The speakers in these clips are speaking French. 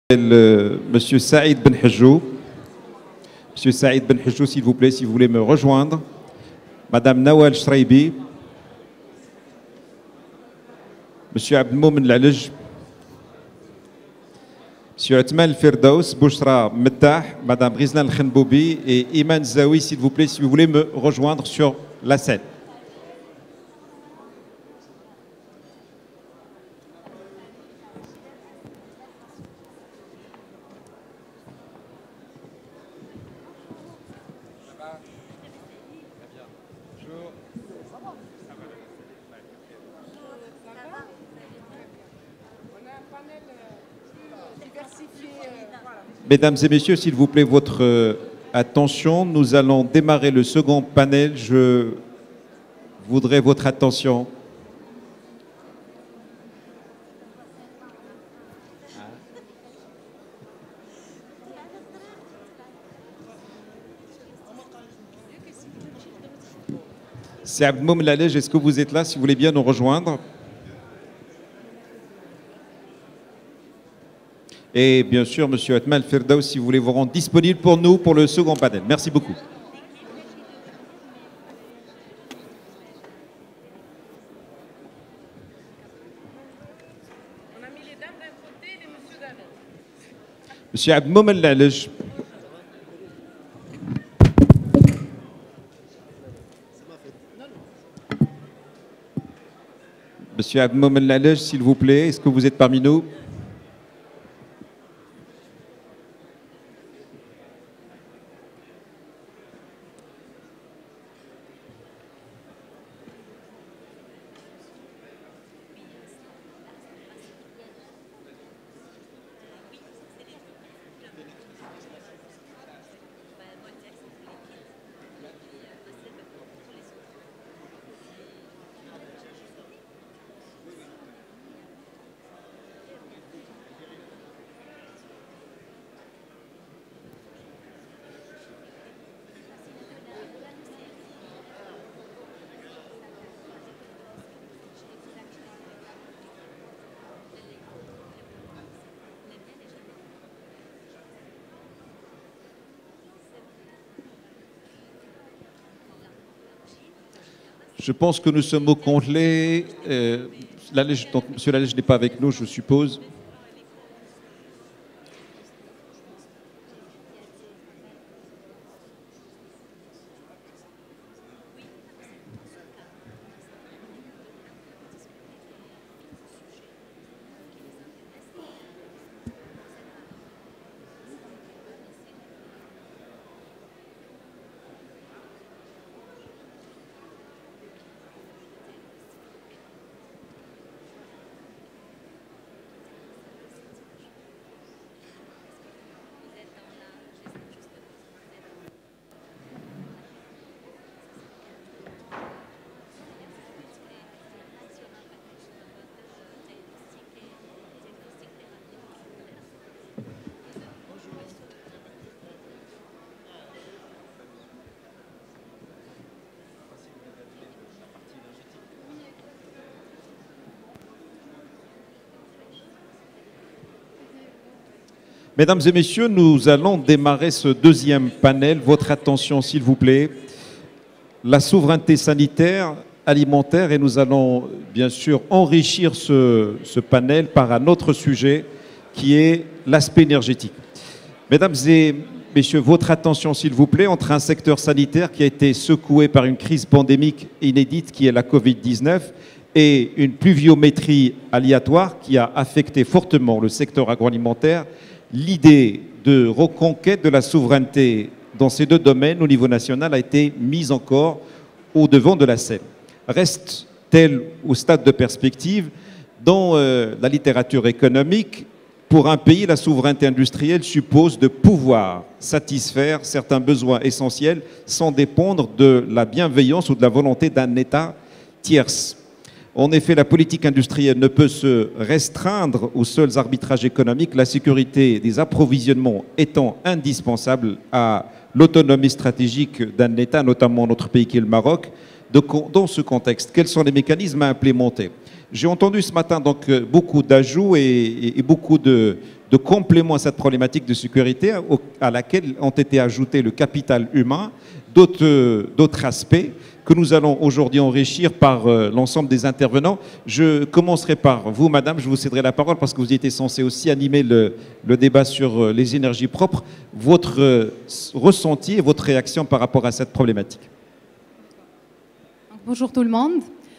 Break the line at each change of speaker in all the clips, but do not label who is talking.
Monsieur Saïd Ben Hajjou. Monsieur Saïd Ben Hajjou, s'il vous plaît, si vous voulez me rejoindre. Madame Nawal Shraibi. Monsieur Abdelmoumen Lalej. Monsieur Atman Firdaus, Bouchra Mettah, Madame Rizlan Khenboubi et Iman Zawi, s'il vous plaît, si vous voulez me rejoindre sur la scène. Mesdames et messieurs, s'il vous plaît, votre attention. Nous allons démarrer le second panel. Je voudrais votre attention. C'est Abdelmoum Lalej, est-ce que vous êtes là, si vous voulez bien nous rejoindre? Et bien sûr, Monsieur Atman Firdaus, si vous voulez vous rendre disponible pour nous pour le second panel. Merci beaucoup.
On a mis les dames d'un côté et les messieurs d'un autre.
Monsieur Abdelmoum Lalej. Monsieur Abdelmoum Lalej, s'il vous plaît, est-ce que vous êtes parmi nous? Je pense que nous sommes au complet. Monsieur Lalej n'est pas avec nous, je suppose. Mesdames et messieurs, nous allons démarrer ce deuxième panel. Votre attention, s'il vous plaît. La souveraineté sanitaire, alimentaire, et nous allons bien sûr enrichir ce panel par un autre sujet qui est l'aspect énergétique. Mesdames et messieurs, votre attention, s'il vous plaît, entre un secteur sanitaire qui a été secoué par une crise pandémique inédite qui est la Covid-19 et une pluviométrie aléatoire qui a affecté fortement le secteur agroalimentaire. L'idée de reconquête de la souveraineté dans ces deux domaines au niveau national a été mise encore au devant de la scène. Reste-t-elle au stade de perspective? Dans la littérature économique, pour un pays, la souveraineté industrielle suppose de pouvoir satisfaire certains besoins essentiels sans dépendre de la bienveillance ou de la volonté d'un État tierce. En effet, la politique industrielle ne peut se restreindre aux seuls arbitrages économiques, la sécurité des approvisionnements étant indispensable à l'autonomie stratégique d'un État, notamment notre pays qui est le Maroc. Dans ce contexte, quels sont les mécanismes à implémenter? J'ai entendu ce matin donc beaucoup d'ajouts et beaucoup de compléments à cette problématique de sécurité à laquelle ont été ajoutés le capital humain, d'autres aspects que nous allons aujourd'hui enrichir par l'ensemble des intervenants. Je commencerai par vous, madame, je vous céderai la parole parce que vous étiez censé aussi animer le débat sur les énergies propres. Votre ressenti et votre réaction par rapport à cette problématique.
Bonjour tout le monde.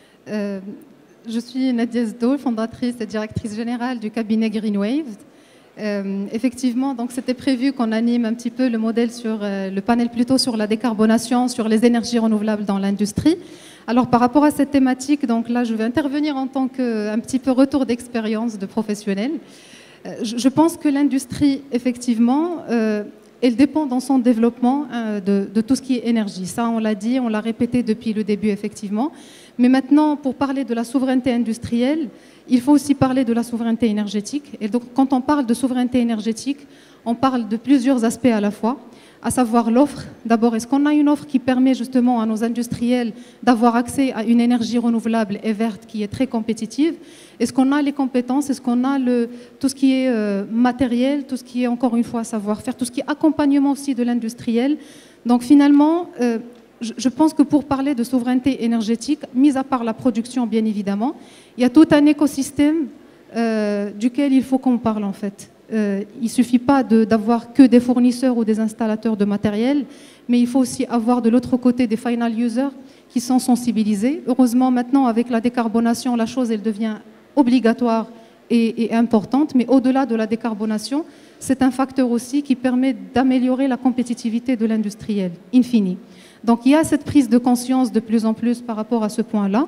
Je suis Nadia Zdo, fondatrice et directrice générale du cabinet Greenwave. Effectivement, donc c'était prévu qu'on anime un petit peu le modèle sur le panel plutôt sur la décarbonation, sur les énergies renouvelables dans l'industrie. Alors par rapport à cette thématique, donc là je vais intervenir en tant qu'un petit peu retour d'expérience de professionnel. Je pense que l'industrie, effectivement, elle dépend dans son développement de tout ce qui est énergie. Ça, on l'a dit, on l'a répété depuis le début, effectivement. Mais maintenant, pour parler de la souveraineté industrielle, il faut aussi parler de la souveraineté énergétique. Et donc, quand on parle de souveraineté énergétique, on parle de plusieurs aspects à la fois, à savoir l'offre. D'abord, est-ce qu'on a une offre qui permet justement à nos industriels d'avoir accès à une énergie renouvelable et verte qui est très compétitive? Est-ce qu'on a les compétences? Est-ce qu'on a tout ce qui est matériel, tout ce qui est, encore une fois, savoir-faire, tout ce qui est accompagnement aussi de l'industriel? Donc finalement, je pense que pour parler de souveraineté énergétique, mis à part la production bien évidemment, il y a tout un écosystème duquel il faut qu'on parle en fait. Il ne suffit pas d'avoir que des fournisseurs ou des installateurs de matériel, mais il faut aussi avoir de l'autre côté des final users qui sont sensibilisés. Heureusement maintenant avec la décarbonation, la chose elle devient obligatoire et importante, mais au-delà de la décarbonation, c'est un facteur aussi qui permet d'améliorer la compétitivité de l'industriel, in fine. Donc il y a cette prise de conscience de plus en plus par rapport à ce point-là.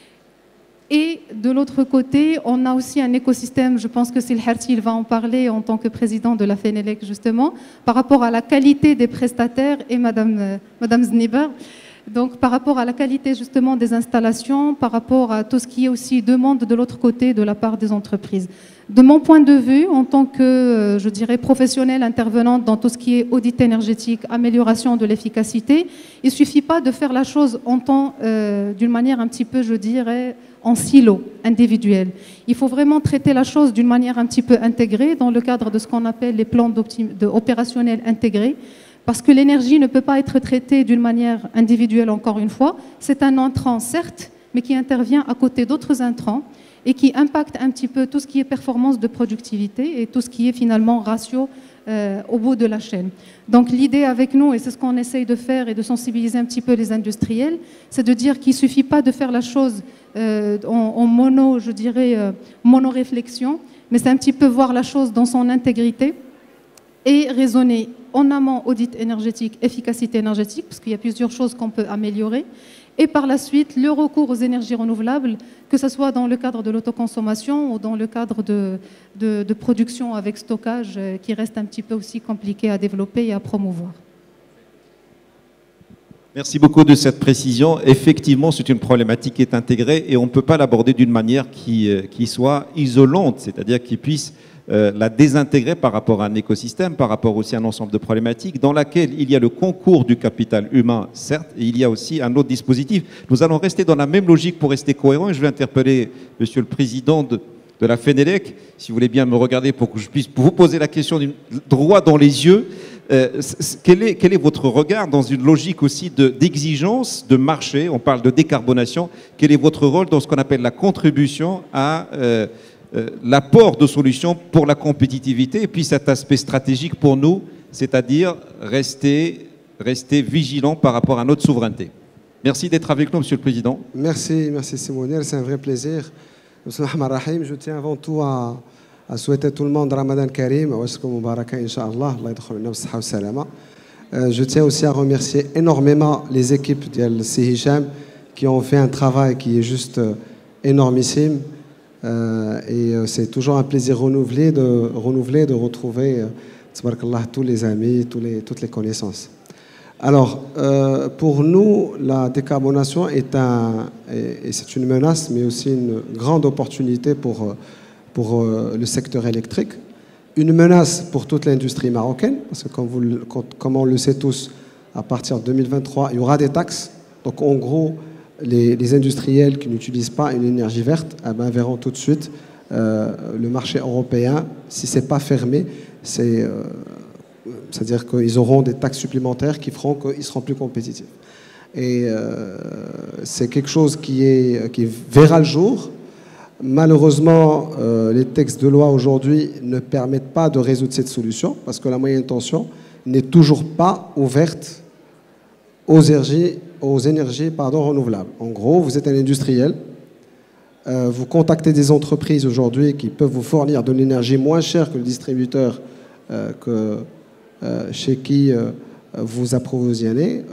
Et de l'autre côté, on a aussi un écosystème, je pense que c'est le Herti, il va en parler en tant que président de la FENELEC justement, par rapport à la qualité des prestataires et Madame Zniber. Donc par rapport à la qualité justement des installations, par rapport à tout ce qui est aussi demande de l'autre côté de la part des entreprises. De mon point de vue, en tant que, je dirais, professionnelle intervenante dans tout ce qui est audit énergétique, amélioration de l'efficacité, il ne suffit pas de faire la chose en temps, d'une manière un petit peu, je dirais, en silo, individuel. Il faut vraiment traiter la chose d'une manière un petit peu intégrée dans le cadre de ce qu'on appelle les plans opérationnels intégrés, parce que l'énergie ne peut pas être traitée d'une manière individuelle, encore une fois. C'est un intrant, certes, mais qui intervient à côté d'autres intrants et qui impacte un petit peu tout ce qui est performance de productivité et tout ce qui est finalement ratio au bout de la chaîne. Donc l'idée avec nous, et c'est ce qu'on essaye de faire et de sensibiliser un petit peu les industriels, c'est de dire qu'il ne suffit pas de faire la chose en mono, je dirais, mono-réflexion, mais c'est un petit peu voir la chose dans son intégrité et raisonner en amont audit énergétique, efficacité énergétique, parce qu'il y a plusieurs choses qu'on peut améliorer, et par la suite le recours aux énergies renouvelables, que ce soit dans le cadre de l'autoconsommation ou dans le cadre de production avec stockage, qui reste un petit peu aussi compliqué à développer et à promouvoir.
Merci beaucoup de cette précision. Effectivement, c'est une problématique qui est intégrée et on ne peut pas l'aborder d'une manière qui soit isolante, c'est-à-dire qui puisse la désintégrer par rapport à un écosystème, par rapport aussi à un ensemble de problématiques dans laquelle il y a le concours du capital humain, certes, et il y a aussi un autre dispositif. Nous allons rester dans la même logique pour rester cohérents et je vais interpeller Monsieur le Président de la FENELEC, si vous voulez bien me regarder pour que je puisse vous poser la question droit dans les yeux. Quel est votre regard dans une logique aussi d'exigence de marché? On parle de décarbonation. Quel est votre rôle dans ce qu'on appelle la contribution à l'apport de solutions pour la compétitivité et puis cet aspect stratégique pour nous, c'est-à-dire rester vigilant par rapport à notre souveraineté. Merci d'être avec nous, Monsieur le Président.
Merci Simonel, c'est un vrai plaisir. Je tiens avant tout à souhaiter tout le monde Ramadan Karim, je tiens aussi à remercier énormément les équipes de Sihisham qui ont fait un travail qui est juste énormissime. Et c'est toujours un plaisir renouvelé de retrouver tous les amis, toutes les connaissances. Alors, pour nous, la décarbonation c'est une menace, mais aussi une grande opportunité pour le secteur électrique. Une menace pour toute l'industrie marocaine, parce que comme on le sait tous, à partir de 2023, il y aura des taxes. Donc, en gros, les industriels qui n'utilisent pas une énergie verte verront tout de suite le marché européen, si ce n'est pas fermé, c'est-à-dire qu'ils auront des taxes supplémentaires qui feront qu'ils seront plus compétitifs. Et c'est quelque chose qui verra le jour. Malheureusement, les textes de loi aujourd'hui ne permettent pas de résoudre cette solution parce que la moyenne tension n'est toujours pas ouverte aux énergies renouvelables. En gros, vous êtes un industriel, vous contactez des entreprises aujourd'hui qui peuvent vous fournir de l'énergie moins chère que le distributeur chez qui vous approvisionnez,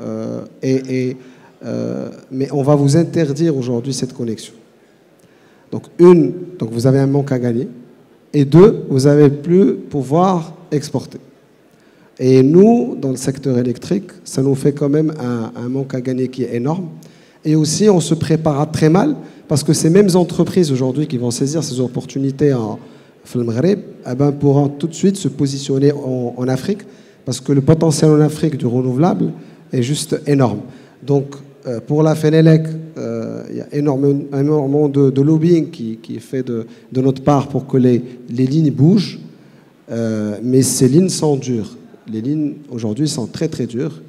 mais on va vous interdire aujourd'hui cette connexion. Donc vous avez un manque à gagner, et deux, vous n'avez plus pouvoir exporter. Et nous, dans le secteur électrique, ça nous fait quand même un manque à gagner qui est énorme. Et aussi, on se prépare très mal, parce que ces mêmes entreprises aujourd'hui qui vont saisir ces opportunités en Maghreb, pourront tout de suite se positionner en Afrique, parce que le potentiel en Afrique du renouvelable est juste énorme. Donc, pour la Fenelec, il y a énormément de lobbying qui est fait de notre part pour que les lignes bougent, mais ces lignes sont dures. Les lignes aujourd'hui sont très très dures.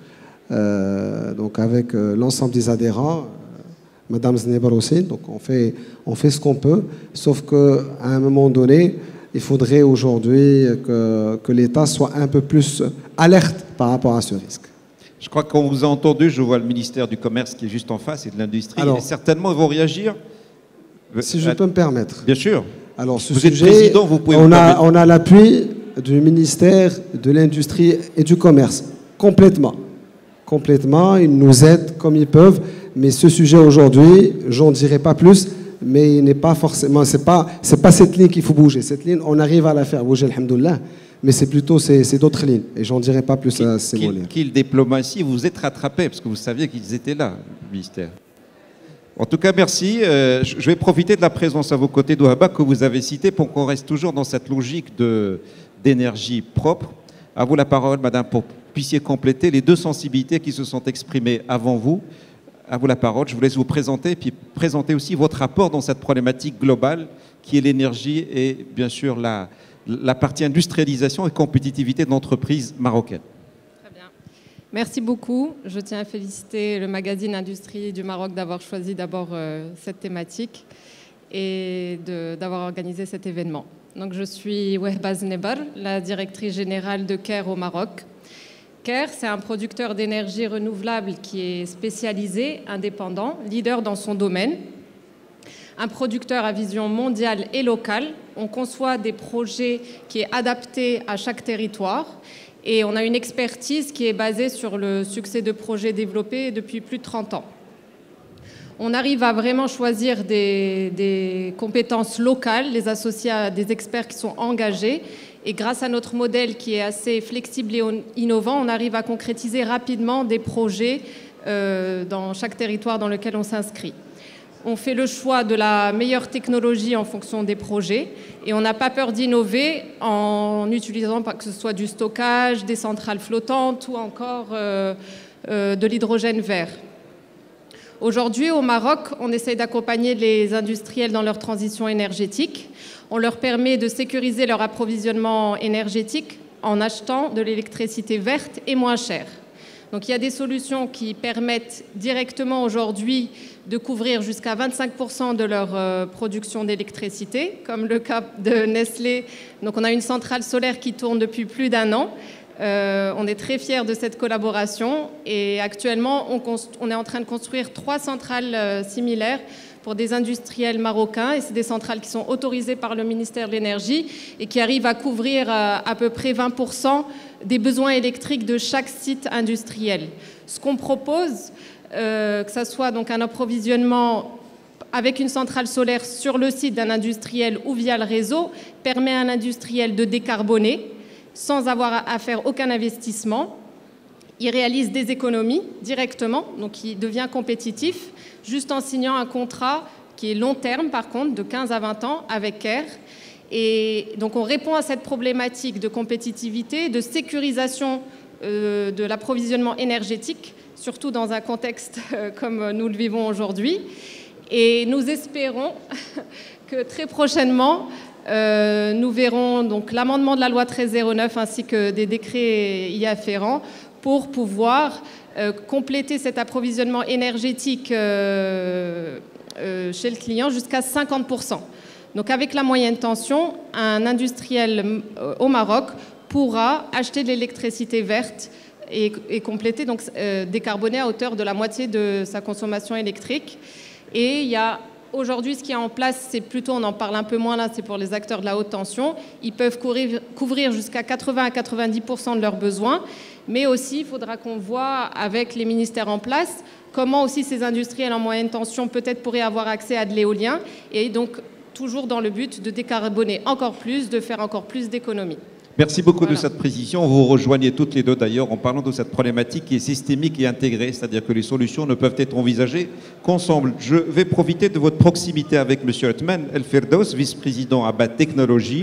Donc avec l'ensemble des adhérents, Madame Znebar aussi, donc on fait ce qu'on peut, sauf qu'à un moment donné, il faudrait aujourd'hui que l'État soit un peu plus alerte par rapport à ce risque.
Je crois qu'on vous a entendu, je vois le ministère du Commerce qui est juste en face et de l'Industrie. Et certainement, ils vont réagir.
Si je peux me permettre.
Bien sûr.
Alors,
vous êtes président, vous pouvez
on a l'appui du ministère de l'Industrie et du Commerce, complètement. Complètement, ils nous aident comme ils peuvent. Mais ce sujet aujourd'hui, j'en dirai pas plus, mais il n'est pas forcément, c'est pas cette ligne qu'il faut bouger. Cette ligne, on arrive à la faire bouger, alhamdoulilah. Mais c'est plutôt d'autres lignes. Et j'en dirai pas plus à ces mots-là.
Qu'ils diplomatie, vous vous êtes rattrapés, parce que vous saviez qu'ils étaient là, le ministère. En tout cas, merci. Je vais profiter de la présence à vos côtés d'Ouhaba que vous avez citée pour qu'on reste toujours dans cette logique d'énergie propre. À vous la parole, madame, pour que vous puissiez compléter les deux sensibilités qui se sont exprimées avant vous. À vous la parole. Je vous laisse vous présenter et puis présenter aussi votre rapport dans cette problématique globale qui est l'énergie et bien sûr la partie industrialisation et compétitivité de l'entreprise marocaine.
Très bien. Merci beaucoup. Je tiens à féliciter le magazine Industrie du Maroc d'avoir choisi d'abord cette thématique et d'avoir organisé cet événement. Donc, je suis Wehba Znebar, la directrice générale de CARE au Maroc. CARE, c'est un producteur d'énergie renouvelable qui est spécialisé, indépendant, leader dans son domaine. Un producteur à vision mondiale et locale. On conçoit des projets qui est adaptés à chaque territoire et on a une expertise qui est basée sur le succès de projets développés depuis plus de 30 ans. On arrive à vraiment choisir des compétences locales, les associer à des experts qui sont engagés et grâce à notre modèle qui est assez flexible et innovant, on arrive à concrétiser rapidement des projets dans chaque territoire dans lequel on s'inscrit. On fait le choix de la meilleure technologie en fonction des projets et on n'a pas peur d'innover en utilisant que ce soit du stockage, des centrales flottantes ou encore de l'hydrogène vert. Aujourd'hui, au Maroc, on essaie d'accompagner les industriels dans leur transition énergétique. On leur permet de sécuriser leur approvisionnement énergétique en achetant de l'électricité verte et moins chère. Donc il y a des solutions qui permettent directement aujourd'hui de couvrir jusqu'à 25% de leur production d'électricité, comme le cas de Nestlé. Donc on a une centrale solaire qui tourne depuis plus d'1 an. On est très fiers de cette collaboration et actuellement on est en train de construire 3 centrales similaires pour des industriels marocains et c'est des centrales qui sont autorisées par le ministère de l'Énergie et qui arrivent à couvrir à peu près 20% des besoins électriques de chaque site industriel. Ce qu'on propose, que ce soit donc un approvisionnement avec une centrale solaire sur le site d'un industriel ou via le réseau, permet à un industriel de décarboner sans avoir à faire aucun investissement. Il réalise des économies directement, donc il devient compétitif, juste en signant un contrat qui est long terme, par contre, de 15 à 20 ans avec CARE. Et donc on répond à cette problématique de compétitivité, de sécurisation de l'approvisionnement énergétique surtout dans un contexte comme nous le vivons aujourd'hui. Et nous espérons que très prochainement, nous verrons donc l'amendement de la loi 1309 ainsi que des décrets y afférents pour pouvoir compléter cet approvisionnement énergétique chez le client jusqu'à 50%. Donc avec la moyenne tension, un industriel au Maroc pourra acheter de l'électricité verte et compléter, donc décarboner à hauteur de la moitié de sa consommation électrique. Et il y a aujourd'hui, ce qui est en place, c'est plutôt, on en parle un peu moins là, c'est pour les acteurs de la haute tension. Ils peuvent couvrir jusqu'à 80 à 90% de leurs besoins. Mais aussi, il faudra qu'on voit avec les ministères en place comment aussi ces industriels en moyenne tension peut-être pourraient avoir accès à de l'éolien. Et donc, toujours dans le but de décarboner encore plus, de faire encore plus d'économies.
Merci beaucoup de cette précision. Vous rejoignez toutes les deux d'ailleurs en parlant de cette problématique qui est systémique et intégrée, c'est-à-dire que les solutions ne peuvent être envisagées qu'ensemble. Je vais profiter de votre proximité avec M. Othman El Firdaus, vice-président à BAT Technologies.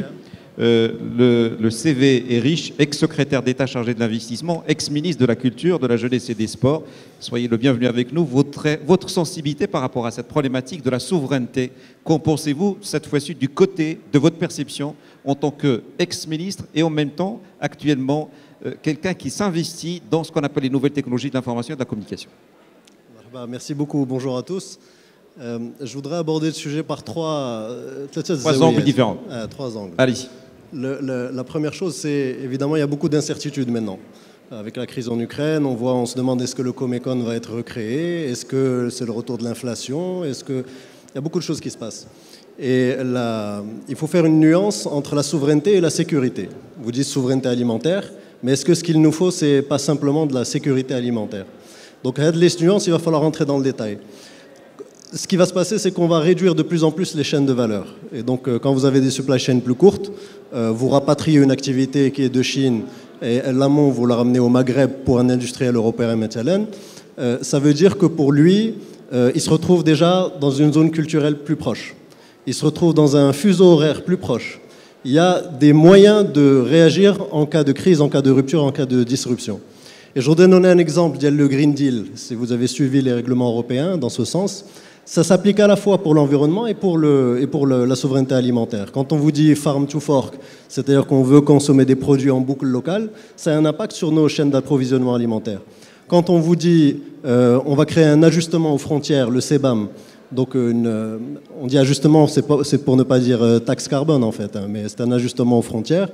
Le CV est riche, ex-secrétaire d'État chargé de l'investissement, ex-ministre de la Culture, de la Jeunesse et des Sports. Soyez le bienvenu avec nous. Votre sensibilité par rapport à cette problématique de la souveraineté, qu'en pensez-vous cette fois-ci du côté de votre perception en tant qu'ex-ministre et en même temps, actuellement, quelqu'un qui s'investit dans ce qu'on appelle les nouvelles technologies de l'information et de la communication?
Merci beaucoup. Bonjour à tous. Je voudrais aborder le sujet par trois
angles différents.
Trois angles.
Allez-y.
La première chose, c'est évidemment, il y a beaucoup d'incertitudes maintenant. Avec la crise en Ukraine, on se demande est-ce que le Comecon va être recréé, est-ce que c'est le retour de l'inflation, il y a beaucoup de choses qui se passent. Et il faut faire une nuance entre la souveraineté et la sécurité. Vous dites souveraineté alimentaire, mais est-ce que ce qu'il nous faut, c'est pas simplement de la sécurité alimentaire? Donc, à les nuances, il va falloir rentrer dans le détail. Ce qui va se passer, c'est qu'on va réduire de plus en plus les chaînes de valeur. Et donc, quand vous avez des supply chains plus courtes, vous rapatriez une activité qui est de Chine et l'amont, vous la ramenez au Maghreb pour un industriel européen métalène. Ça veut dire que pour lui, il se retrouve déjà dans une zone culturelle plus proche. Il se retrouve dans un fuseau horaire plus proche. Il y a des moyens de réagir en cas de crise, en cas de rupture, en cas de disruption. Et je voudrais donner un exemple, il y a le Green Deal, si vous avez suivi les règlements européens dans ce sens. Ça s'applique à la fois pour l'environnement et pour la souveraineté alimentaire. Quand on vous dit farm to fork, c'est-à-dire qu'on veut consommer des produits en boucle locale, ça a un impact sur nos chaînes d'approvisionnement alimentaire. Quand on vous dit on va créer un ajustement aux frontières, le CBAM, donc on dit ajustement, c'est pour ne pas dire taxe carbone en fait, hein, mais c'est un ajustement aux frontières,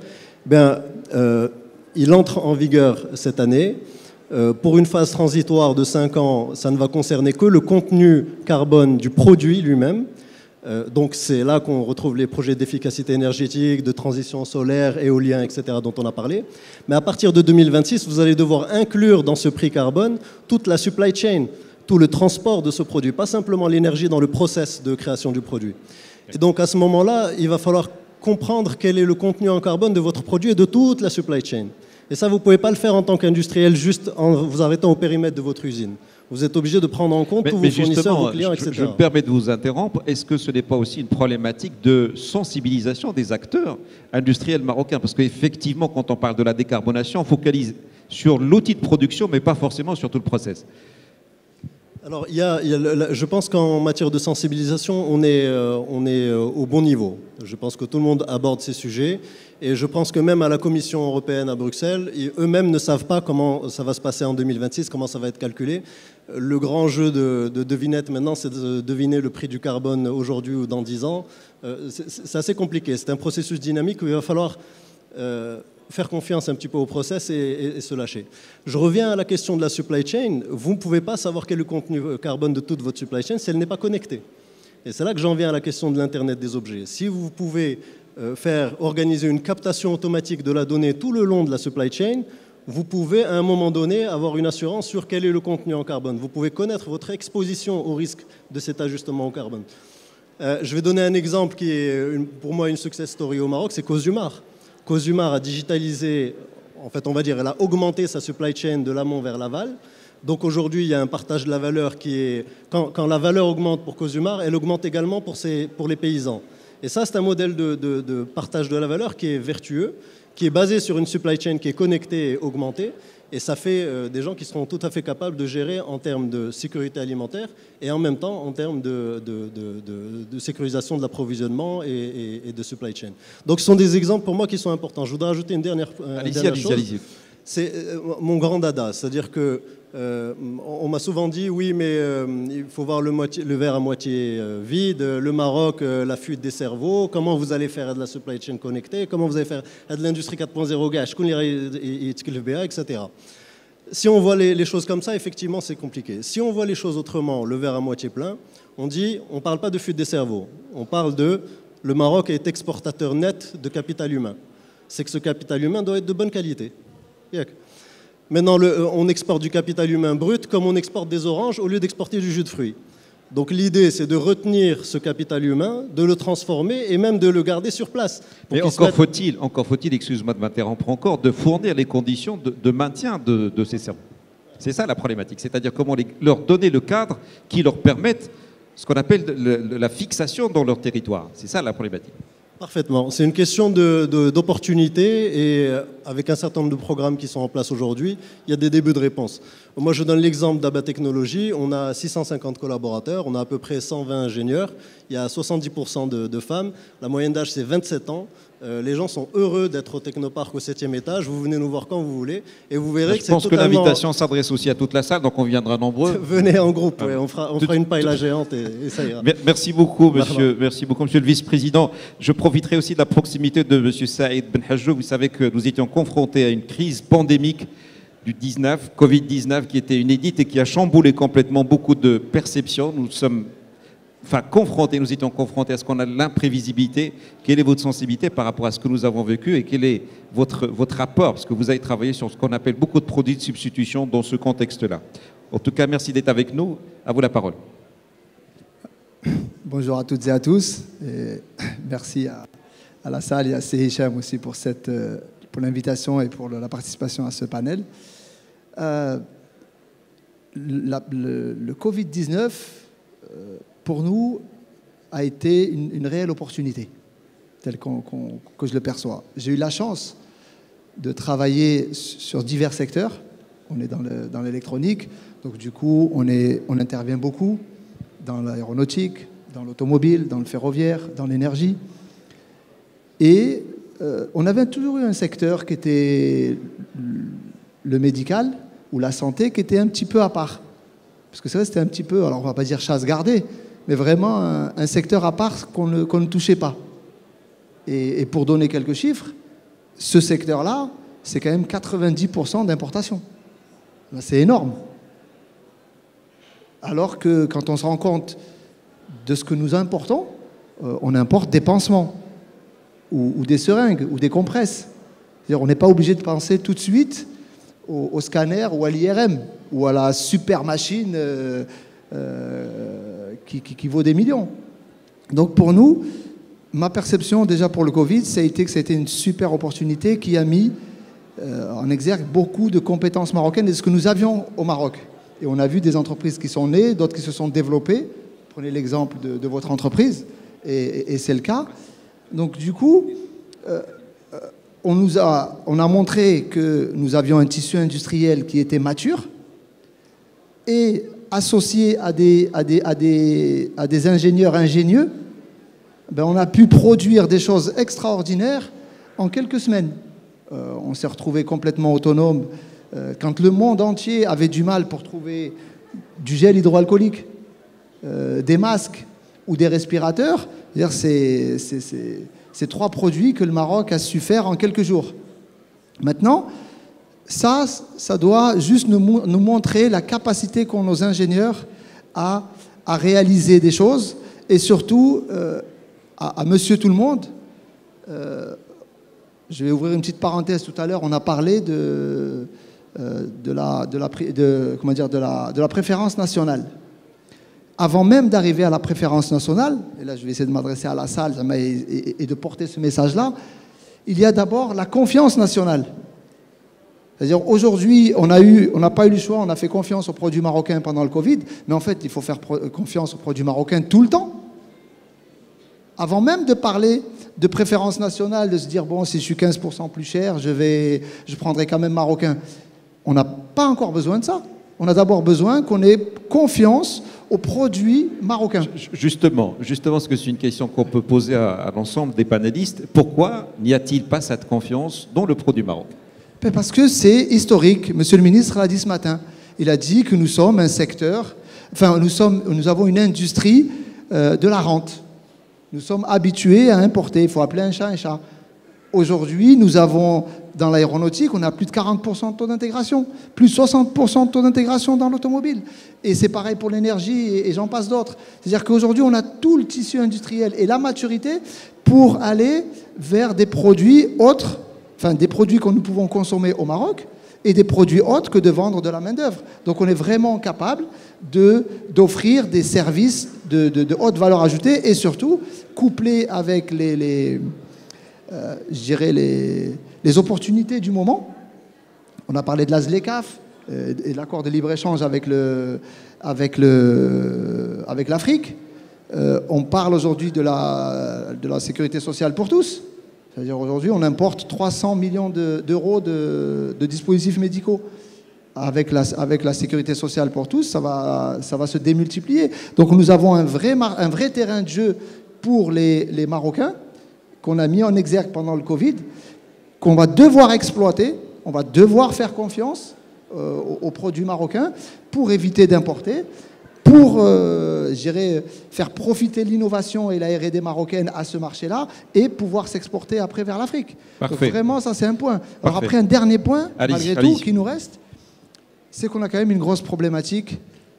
il entre en vigueur cette année. Pour une phase transitoire de 5 ans, ça ne va concerner que le contenu carbone du produit lui-même. Donc c'est là qu'on retrouve les projets d'efficacité énergétique, de transition solaire, éolien, etc. dont on a parlé. Mais à partir de 2026, vous allez devoir inclure dans ce prix carbone toute la supply chain, tout le transport de ce produit, pas simplement l'énergie dans le process de création du produit. Et donc à ce moment-là, il va falloir comprendre quel est le contenu en carbone de votre produit et de toute la supply chain. Et ça, vous ne pouvez pas le faire en tant qu'industriel juste en vous arrêtant au périmètre de votre usine. Vous êtes obligé de prendre en compte tous vos fournisseurs, vos clients, etc.
Je me permets de vous interrompre. Est-ce que ce n'est pas aussi une problématique de sensibilisation des acteurs industriels marocains? Parce qu'effectivement, quand on parle de la décarbonation, on focalise sur l'outil de production, mais pas forcément sur tout le process.
Alors, je pense qu'en matière de sensibilisation, on est au bon niveau. Je pense que tout le monde aborde ces sujets. Et je pense que même à la Commission européenne à Bruxelles, eux-mêmes ne savent pas comment ça va se passer en 2026, comment ça va être calculé. Le grand jeu de devinette maintenant, c'est de deviner le prix du carbone aujourd'hui ou dans 10 ans. C'est assez compliqué. C'est un processus dynamique où il va falloir faire confiance un petit peu au process et se lâcher. Je reviens à la question de la supply chain. Vous ne pouvez pas savoir quel est le contenu carbone de toute votre supply chain si elle n'est pas connectée. Et c'est là que j'en viens à la question de l'Internet des objets. Si vous pouvez organiser une captation automatique de la donnée tout le long de la supply chain, vous pouvez à un moment donné avoir une assurance sur quel est le contenu en carbone. Vous pouvez connaître votre exposition au risque de cet ajustement au carbone. Je vais donner un exemple qui est pour moi une success story au Maroc, c'est Cosumar. Cosumar a digitalisé, en fait on va dire, elle a augmenté sa supply chain de l'amont vers l'aval. Donc aujourd'hui il y a un partage de la valeur qui est, quand la valeur augmente pour Cosumar, elle augmente également pour les paysans. Et ça, c'est un modèle de partage de la valeur qui est vertueux, qui est basé sur une supply chain qui est connectée et augmentée. Et ça fait des gens qui seront tout à fait capables de gérer en termes de sécurité alimentaire et en même temps en termes de sécurisation de l'approvisionnement et de supply chain. Donc ce sont des exemples pour moi qui sont importants. Je voudrais ajouter une dernière chose.
Allez-y.
C'est mon grand dada, c'est-à-dire que on m'a souvent dit oui, mais il faut voir le verre à moitié vide. Le Maroc, la fuite des cerveaux. Comment vous allez faire de la supply chain connectée? Comment vous allez faire de l'industrie 4.0 etc. Si on voit les choses comme ça, effectivement, c'est compliqué. Si on voit les choses autrement, le verre à moitié plein, on parle pas de fuite des cerveaux. On parle le Maroc est exportateur net de capital humain. C'est que ce capital humain doit être de bonne qualité. Maintenant, on exporte du capital humain brut comme on exporte des oranges au lieu d'exporter du jus de fruits. Donc l'idée, c'est de retenir ce capital humain, de le transformer et même de le garder sur place.
Mais encore faut-il, excuse-moi de m'interrompre encore, de fournir les conditions de maintien de ces cerveaux. C'est ça la problématique, c'est-à-dire comment leur donner le cadre qui leur permette ce qu'on appelle la fixation dans leur territoire. C'est ça la problématique.
Parfaitement. C'est une question d'opportunité et avec un certain nombre de programmes qui sont en place aujourd'hui, il y a des débuts de réponse. Moi, je donne l'exemple d'Abba Technologies. On a 650 collaborateurs, on a à peu près 120 ingénieurs. Il y a 70% de femmes. La moyenne d'âge, c'est 27 ans. Les gens sont heureux d'être au Technopark au 7e étage. Vous venez nous voir quand vous voulez et vous verrez que c'est totalement...
Je pense que l'invitation s'adresse aussi à toute la salle, donc on viendra nombreux.
Venez en groupe, ouais, on fera une paella géante et ça ira.
Merci beaucoup, monsieur le vice-président. Je profiterai aussi de la proximité de monsieur Saïd Benhajou. Vous savez que nous étions confrontés à une crise pandémique du Covid-19, qui était inédite et qui a chamboulé complètement beaucoup de perceptions. Nous étions confrontés à ce qu'on a l'imprévisibilité. Quelle est votre sensibilité par rapport à ce que nous avons vécu et quel est votre rapport? Parce que vous avez travaillé sur ce qu'on appelle beaucoup de produits de substitution dans ce contexte-là. En tout cas, merci d'être avec nous. À vous la parole.
Bonjour à toutes et à tous. Et merci à la salle et à Sehi Hicham aussi pour l'invitation et pour la participation à ce panel. Le Covid-19... pour nous, a été une réelle opportunité, telle que je le perçois. J'ai eu la chance de travailler sur divers secteurs. On est dans l'électronique, donc du coup, on intervient beaucoup dans l'aéronautique, dans l'automobile, dans le ferroviaire, dans l'énergie. Et on avait toujours eu un secteur qui était le médical ou la santé, qui était un petit peu à part. Parce que ça, c'était un petit peu, alors on ne va pas dire chasse gardée, mais vraiment un secteur à part qu'on ne touchait pas. Et pour donner quelques chiffres, ce secteur-là, c'est quand même 90% d'importation. C'est énorme. Alors que quand on se rend compte de ce que nous importons, on importe des pansements, ou des seringues, ou des compresses. C'est-à-dire on n'est pas obligé de penser tout de suite au scanner ou à l'IRM, ou à la super machine qui vaut des millions. Donc pour nous, ma perception déjà pour le Covid, ça a été que c'était une super opportunité qui a mis en exergue beaucoup de compétences marocaines et ce que nous avions au Maroc. Et on a vu des entreprises qui sont nées, d'autres qui se sont développées. Prenez l'exemple de votre entreprise, et c'est le cas. Donc du coup, on a montré que nous avions un tissu industriel qui était mature, et associé à des ingénieurs ingénieux, ben on a pu produire des choses extraordinaires en quelques semaines. On s'est retrouvé complètement autonome. Quand le monde entier avait du mal pour trouver du gel hydroalcoolique, des masques ou des respirateurs, c'est 3 produits que le Maroc a su faire en quelques jours. Maintenant, ça doit juste nous montrer la capacité qu'ont nos ingénieurs à réaliser des choses, et surtout à monsieur tout le monde. Je vais ouvrir une petite parenthèse tout à l'heure. On a parlé de la préférence nationale. Avant même d'arriver à la préférence nationale, et là je vais essayer de m'adresser à la salle et de porter ce message-là, il y a d'abord la confiance nationale. C'est-à-dire aujourd'hui, on n'a pas eu le choix, on a fait confiance aux produits marocains pendant le Covid, mais en fait, il faut faire confiance aux produits marocains tout le temps. Avant même de parler de préférence nationale, de se dire, bon, si je suis 15% plus cher, je prendrai quand même marocain. On n'a pas encore besoin de ça. On a d'abord besoin qu'on ait confiance aux produits marocains.
Justement, parce que c'est une question qu'on peut poser à l'ensemble des panélistes. Pourquoi n'y a-t-il pas cette confiance dans le produit marocain?
Parce que c'est historique. Monsieur le ministre l'a dit ce matin. Il a dit que nous sommes un secteur, enfin nous avons une industrie de la rente. Nous sommes habitués à importer. Il faut appeler un chat un chat. Aujourd'hui, nous avons, dans l'aéronautique, on a plus de 40% de taux d'intégration, plus de 60% de taux d'intégration dans l'automobile. Et c'est pareil pour l'énergie et j'en passe d'autres. C'est-à-dire qu'aujourd'hui, on a tout le tissu industriel et la maturité pour aller vers des produits autres, enfin des produits que nous pouvons consommer au Maroc et des produits autres que de vendre de la main-d'œuvre. Donc on est vraiment capable d'offrir des services de haute valeur ajoutée et surtout couplés avec je dirais les opportunités du moment. On a parlé de la ZLECAf et l'accord de libre-échange avec l'Afrique. On parle aujourd'hui de la sécurité sociale pour tous. C'est-à-dire aujourd'hui, on importe 300 millions d'euros de dispositifs médicaux. Avec la sécurité sociale pour tous, ça va se démultiplier. Donc nous avons un vrai terrain de jeu pour les Marocains qu'on a mis en exergue pendant le Covid, qu'on va devoir exploiter, on va devoir faire confiance aux produits marocains pour éviter d'importer, pour faire profiter l'innovation et la R&D marocaine à ce marché-là et pouvoir s'exporter après vers l'Afrique. Donc vraiment, ça c'est un point. Alors après, un dernier point, malgré tout, qui nous reste, c'est qu'on a quand même une grosse problématique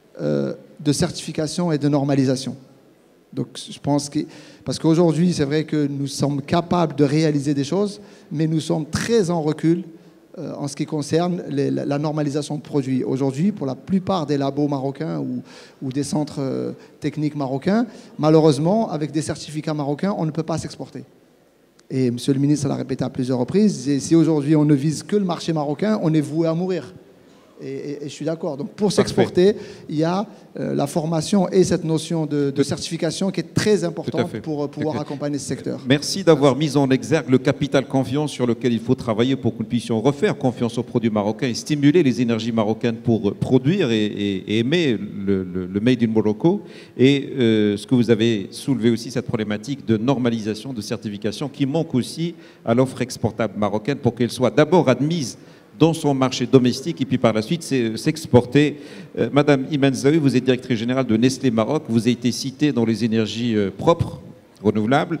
de certification et de normalisation. Donc je pense que, parce qu'aujourd'hui, c'est vrai que nous sommes capables de réaliser des choses, mais nous sommes très en recul en ce qui concerne la normalisation de produits. Aujourd'hui, pour la plupart des labos marocains ou des centres techniques marocains, malheureusement, avec des certificats marocains, on ne peut pas s'exporter. Et Monsieur le ministre l'a répété à plusieurs reprises, et si aujourd'hui on ne vise que le marché marocain, on est voué à mourir. Et je suis d'accord. Donc pour s'exporter, il y a la formation et cette notion de certification qui est très importante pour pouvoir accompagner ce secteur.
Merci d'avoir mis en exergue le capital confiance sur lequel il faut travailler pour que nous puissions refaire confiance aux produits marocains et stimuler les énergies marocaines pour produire et aimer le Made in Morocco. Et ce que vous avez soulevé aussi, cette problématique de normalisation, de certification qui manque aussi à l'offre exportable marocaine pour qu'elle soit d'abord admise dans son marché domestique et puis par la suite s'exporter. Madame Iman Zaoui, vous êtes directrice générale de Nestlé Maroc, vous avez été citée dans les énergies propres, renouvelables,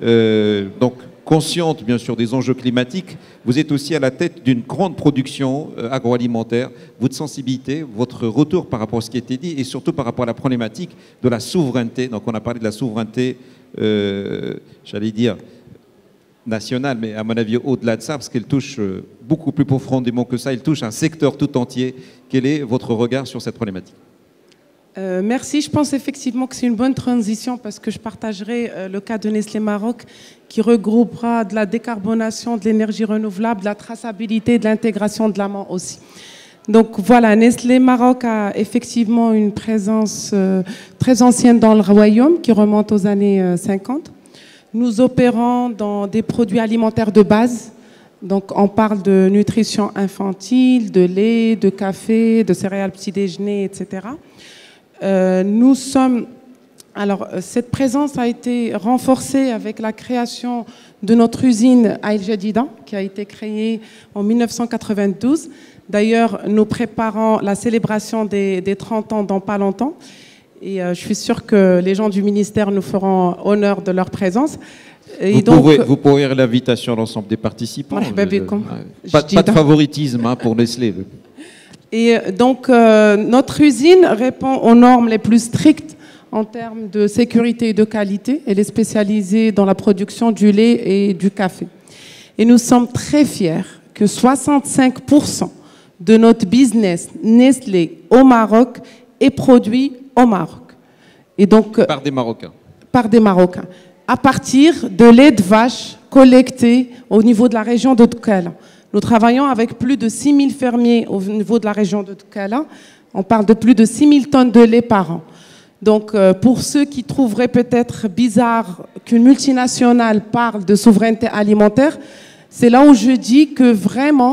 donc consciente bien sûr des enjeux climatiques. Vous êtes aussi à la tête d'une grande production agroalimentaire. Votre sensibilité, votre retour par rapport à ce qui a été dit et surtout par rapport à la problématique de la souveraineté. Donc on a parlé de la souveraineté, j'allais dire, nationale, mais à mon avis au-delà de ça, parce qu'elle touche beaucoup plus profondément que ça, elle touche un secteur tout entier. Quel est votre regard sur cette problématique?
Merci, je pense effectivement que c'est une bonne transition parce que je partagerai le cas de Nestlé Maroc qui regroupera de la décarbonation, de l'énergie renouvelable, de la traçabilité, de l'intégration de l'amont aussi. Donc voilà, Nestlé Maroc a effectivement une présence très ancienne dans le royaume qui remonte aux années 50. Nous opérons dans des produits alimentaires de base. Donc, on parle de nutrition infantile, de lait, de café, de céréales petit-déjeuner, etc. Cette présence a été renforcée avec la création de notre usine à El Jadida, qui a été créée en 1992. D'ailleurs, nous préparons la célébration des 30 ans dans pas longtemps. Et je suis sûre que les gens du ministère nous feront honneur de leur présence. Et
vous pourrez l'invitation à l'ensemble des participants. Pas de favoritisme pour Nestlé.
Et donc, notre usine répond aux normes les plus strictes en termes de sécurité et de qualité. Elle est spécialisée dans la production du lait et du café. Et nous sommes très fiers que 65% de notre business Nestlé au Maroc est produit au Maroc. Et donc,
par des Marocains.
Par des Marocains. À partir de lait de vache collecté au niveau de la région de Doukkala. Nous travaillons avec plus de 6000 fermiers au niveau de la région de Doukkala. On parle de plus de 6000 tonnes de lait par an. Donc, pour ceux qui trouveraient peut-être bizarre qu'une multinationale parle de souveraineté alimentaire, c'est là où je dis que vraiment,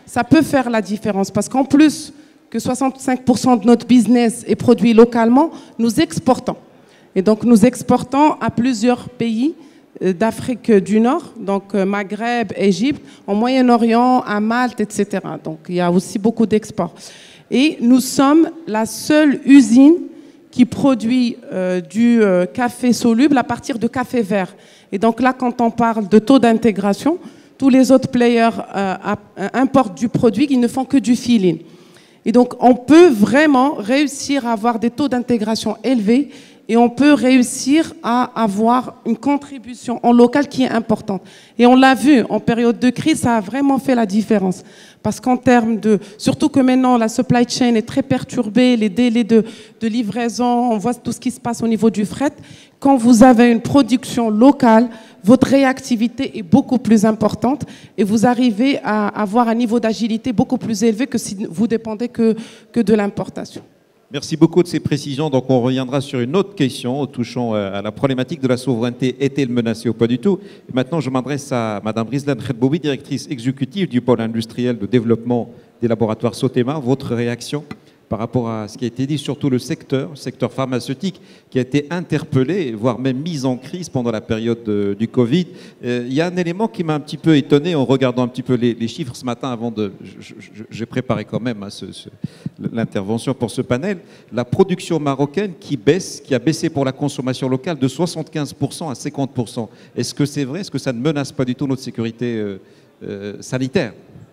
ça peut faire la différence. Parce qu'en plus que 65% de notre business est produit localement, nous exportons. Et donc nous exportons à plusieurs pays d'Afrique du Nord, donc Maghreb, Égypte, au Moyen-Orient, à Malte, etc. Donc il y a aussi beaucoup d'exports. Et nous sommes la seule usine qui produit du café soluble à partir de café vert. Et donc là, quand on parle de taux d'intégration, tous les autres players importent du produit qui ne font que du fill-in. Et donc on peut vraiment réussir à avoir des taux d'intégration élevés et on peut réussir à avoir une contribution en local qui est importante. Et on l'a vu, en période de crise, ça a vraiment fait la différence. Parce qu'en termes de... Surtout que maintenant, la supply chain est très perturbée, les délais de livraison, on voit tout ce qui se passe au niveau du fret. Quand vous avez une production locale, votre réactivité est beaucoup plus importante et vous arrivez à avoir un niveau d'agilité beaucoup plus élevé que si vous dépendez que de l'importation.
Merci beaucoup de ces précisions. Donc, on reviendra sur une autre question touchant à la problématique de la souveraineté. Est-elle menacée ou pas du tout? Et maintenant, je m'adresse à Mme Rizlan Khedboui, directrice exécutive du pôle industriel de développement des laboratoires Sotema. Votre réaction par rapport à ce qui a été dit, surtout le secteur pharmaceutique, qui a été interpellé, voire même mis en crise pendant la période du Covid. Il y a un élément qui m'a un petit peu étonné en regardant un petit peu les chiffres ce matin avant de... J'ai préparé quand même l'intervention pour ce panel. La production marocaine qui baisse, qui a baissé pour la consommation locale de 75% à 50%. Est-ce que c'est vrai? Est-ce que ça ne menace pas du tout notre sécurité sanitaire?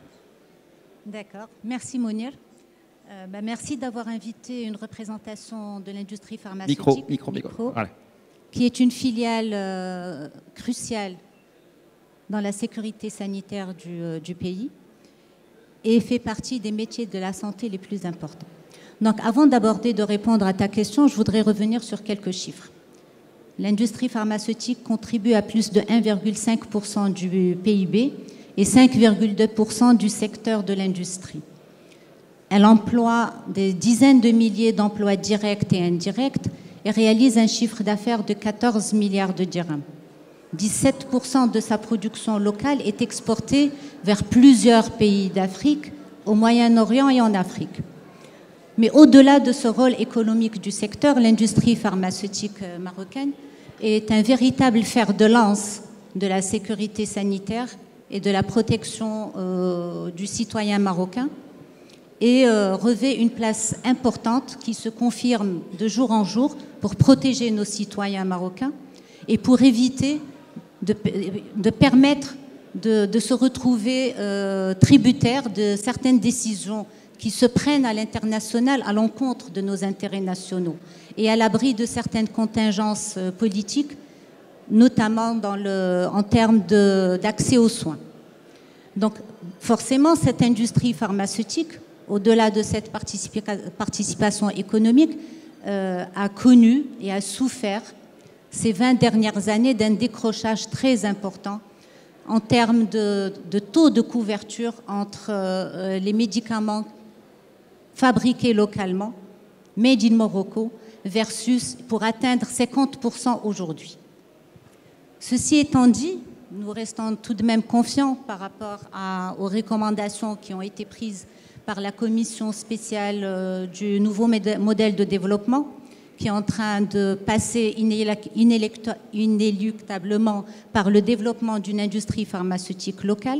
D'accord. Merci Mounir. Merci d'avoir invité une représentation de l'industrie pharmaceutique,
micro. Voilà.
Qui est une filiale cruciale dans la sécurité sanitaire du pays et fait partie des métiers de la santé les plus importants. Donc avant de répondre à ta question, je voudrais revenir sur quelques chiffres. L'industrie pharmaceutique contribue à plus de 1,5% du PIB et 5,2% du secteur de l'industrie. Elle emploie des dizaines de milliers d'emplois directs et indirects et réalise un chiffre d'affaires de 14 milliards de dirhams. 17% de sa production locale est exportée vers plusieurs pays d'Afrique, au Moyen-Orient et en Afrique. Mais au-delà de ce rôle économique du secteur, l'industrie pharmaceutique marocaine est un véritable fer de lance de la sécurité sanitaire et de la protection du citoyen marocain, et revêt une place importante qui se confirme de jour en jour pour protéger nos citoyens marocains et pour éviter de permettre de se retrouver tributaires de certaines décisions qui se prennent à l'international à l'encontre de nos intérêts nationaux et à l'abri de certaines contingences politiques, notamment en termes d'accès aux soins. Donc forcément, cette industrie pharmaceutique, au-delà de cette participation économique, a connu et a souffert ces 20 dernières années d'un décrochage très important en termes de taux de couverture entre les médicaments fabriqués localement, made in Morocco, versus pour atteindre 50% aujourd'hui. Ceci étant dit, nous restons tout de même confiants par rapport aux recommandations qui ont été prises par la commission spéciale du nouveau modèle de développement qui est en train de passer inéluctablement par le développement d'une industrie pharmaceutique locale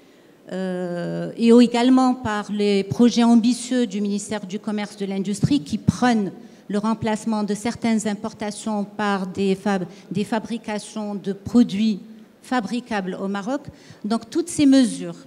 et également par les projets ambitieux du ministère du Commerce et de l'Industrie qui prônent le remplacement de certaines importations par des fabrications de produits fabricables au Maroc. Donc toutes ces mesures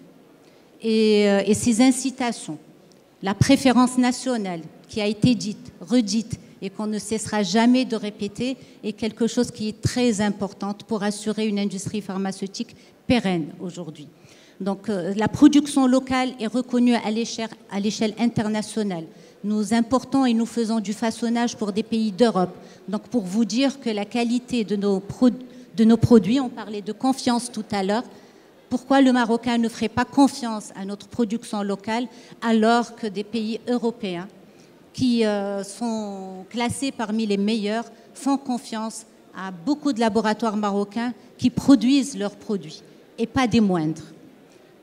et ces incitations, la préférence nationale qui a été dite, redite et qu'on ne cessera jamais de répéter est quelque chose qui est très important pour assurer une industrie pharmaceutique pérenne aujourd'hui. Donc la production locale est reconnue à l'échelle internationale. Nous importons et nous faisons du façonnage pour des pays d'Europe. Donc pour vous dire que la qualité de nos produits, on parlait de confiance tout à l'heure, pourquoi le Marocain ne ferait pas confiance à notre production locale alors que des pays européens qui sont classés parmi les meilleurs font confiance à beaucoup de laboratoires marocains qui produisent leurs produits et pas des moindres.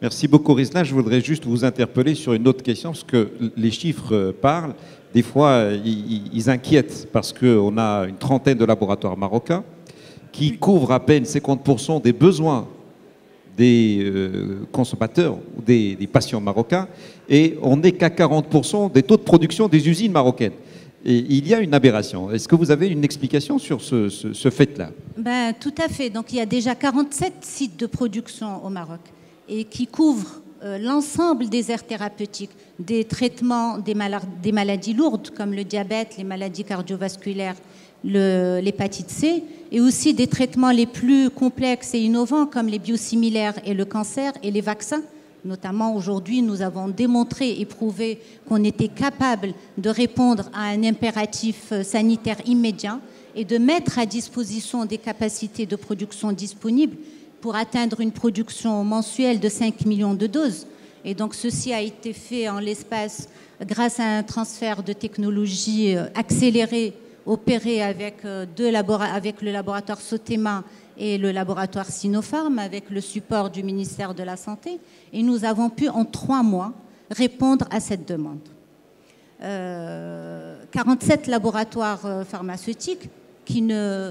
Merci beaucoup, Rizlan. Je voudrais juste vous interpeller sur une autre question, parce que les chiffres parlent. Des fois, ils inquiètent, parce qu'on a une trentaine de laboratoires marocains qui couvrent à peine 50% des besoins des consommateurs ou des patients marocains, et on n'est qu'à 40% des taux de production des usines marocaines. Et il y a une aberration. Est-ce que vous avez une explication sur ce fait-là?
Ben, tout à fait. Donc il y a déjà 47 sites de production au Maroc et qui couvrent l'ensemble des aires thérapeutiques, des traitements des maladies lourdes comme le diabète, les maladies cardiovasculaires, l'hépatite C, et aussi des traitements les plus complexes et innovants comme les biosimilaires et le cancer et les vaccins. Notamment aujourd'hui, nous avons démontré et prouvé qu'on était capable de répondre à un impératif sanitaire immédiat et de mettre à disposition des capacités de production disponibles pour atteindre une production mensuelle de 5 millions de doses. Et donc ceci a été fait en l'espace grâce à un transfert de technologie accéléré opéré avec le laboratoire Sotema et le laboratoire Sinopharm avec le support du ministère de la Santé. Et nous avons pu en 3 mois répondre à cette demande. 47 laboratoires pharmaceutiques qui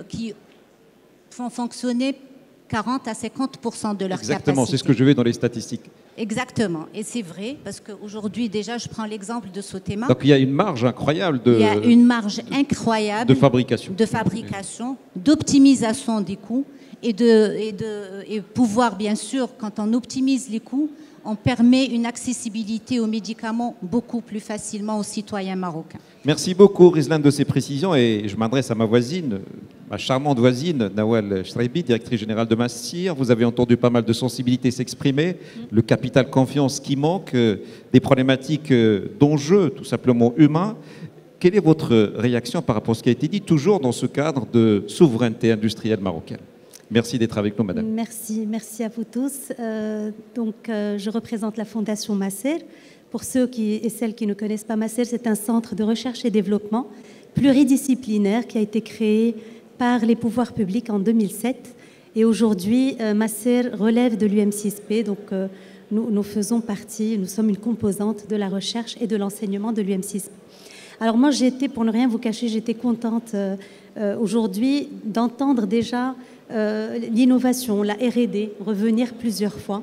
font fonctionner 40 à 50% de leur capacité.
Exactement, c'est ce que je vais dans les statistiques.
Exactement, et c'est vrai, parce qu'aujourd'hui, déjà, je prends l'exemple de Sotema.
Donc il y a une marge incroyable de...
Il y a une marge incroyable
de fabrication,
d'optimisation des coûts, et pouvoir, bien sûr, quand on optimise les coûts, on permet une accessibilité aux médicaments beaucoup plus facilement aux citoyens marocains.
Merci beaucoup, Rizlan, de ces précisions. Et je m'adresse à ma voisine, ma charmante voisine, Nawal Shraibi, directrice générale de Massir. Vous avez entendu pas mal de sensibilité s'exprimer, le capital confiance qui manque, des problématiques d'enjeux tout simplement humains. Quelle est votre réaction par rapport à ce qui a été dit, toujours dans ce cadre de souveraineté industrielle marocaine? Merci d'être avec nous, madame.
Merci à vous tous. Je représente la Fondation Massir. Pour ceux et celles qui ne connaissent pas Massir, c'est un centre de recherche et développement pluridisciplinaire qui a été créé par les pouvoirs publics en 2007. Et aujourd'hui, Massir relève de l'UM6P. Donc, nous faisons partie, nous sommes une composante de la recherche et de l'enseignement de l'UM6P. Alors moi, pour ne rien vous cacher, j'étais contente aujourd'hui d'entendre déjà l'innovation, la R&D, revenir plusieurs fois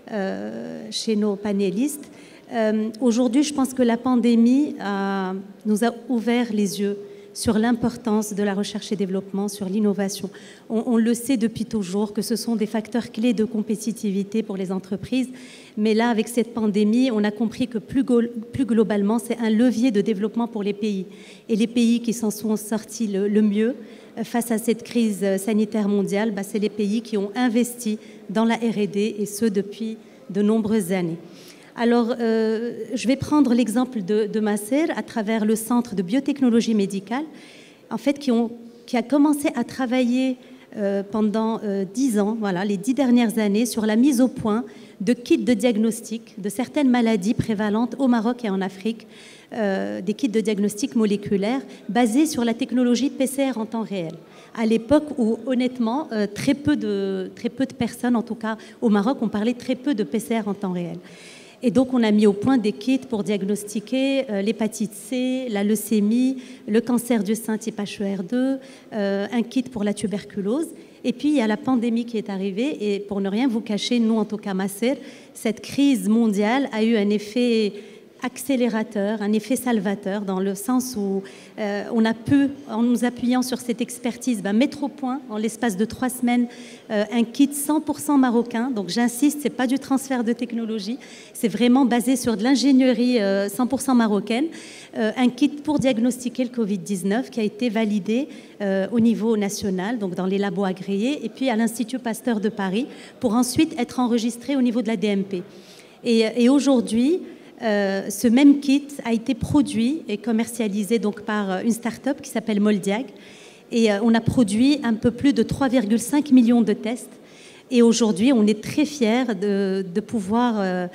chez nos panélistes. Aujourd'hui, je pense que la pandémie nous a ouvert les yeux sur l'importance de la recherche et développement, sur l'innovation. On le sait depuis toujours que ce sont des facteurs clés de compétitivité pour les entreprises. Mais là, avec cette pandémie, on a compris que plus globalement, c'est un levier de développement pour les pays. Et les pays qui s'en sont sortis le mieux face à cette crise sanitaire mondiale, c'est les pays qui ont investi dans la R&D, et ce depuis de nombreuses années. Alors, je vais prendre l'exemple de Massir à travers le Centre de biotechnologie médicale, en fait, qui a commencé à travailler pendant 10 ans, voilà, les 10 dernières années, sur la mise au point de kits de diagnostic de certaines maladies prévalentes au Maroc et en Afrique, des kits de diagnostic moléculaire basés sur la technologie PCR en temps réel. À l'époque où, honnêtement, très peu de personnes, en tout cas au Maroc, on parlait très peu de PCR en temps réel. Et donc, on a mis au point des kits pour diagnostiquer l'hépatite C, la leucémie, le cancer du sein type HER2, un kit pour la tuberculose. Et puis, il y a la pandémie qui est arrivée. Et pour ne rien vous cacher, nous, en tout cas, Massir, cette crise mondiale a eu un effet accélérateur, un effet salvateur, dans le sens où on a pu, en nous appuyant sur cette expertise, mettre au point, en l'espace de 3 semaines, un kit 100% marocain. Donc j'insiste, ce n'est pas du transfert de technologie, c'est vraiment basé sur de l'ingénierie 100% marocaine. Un kit pour diagnostiquer le Covid-19 qui a été validé au niveau national, donc dans les labos agréés, et puis à l'Institut Pasteur de Paris, pour ensuite être enregistré au niveau de la DMP. Et aujourd'hui, ce même kit a été produit et commercialisé donc par une start-up qui s'appelle Moldiag. Et on a produit un peu plus de 3,5 millions de tests. Et aujourd'hui, on est très fiers de pouvoir,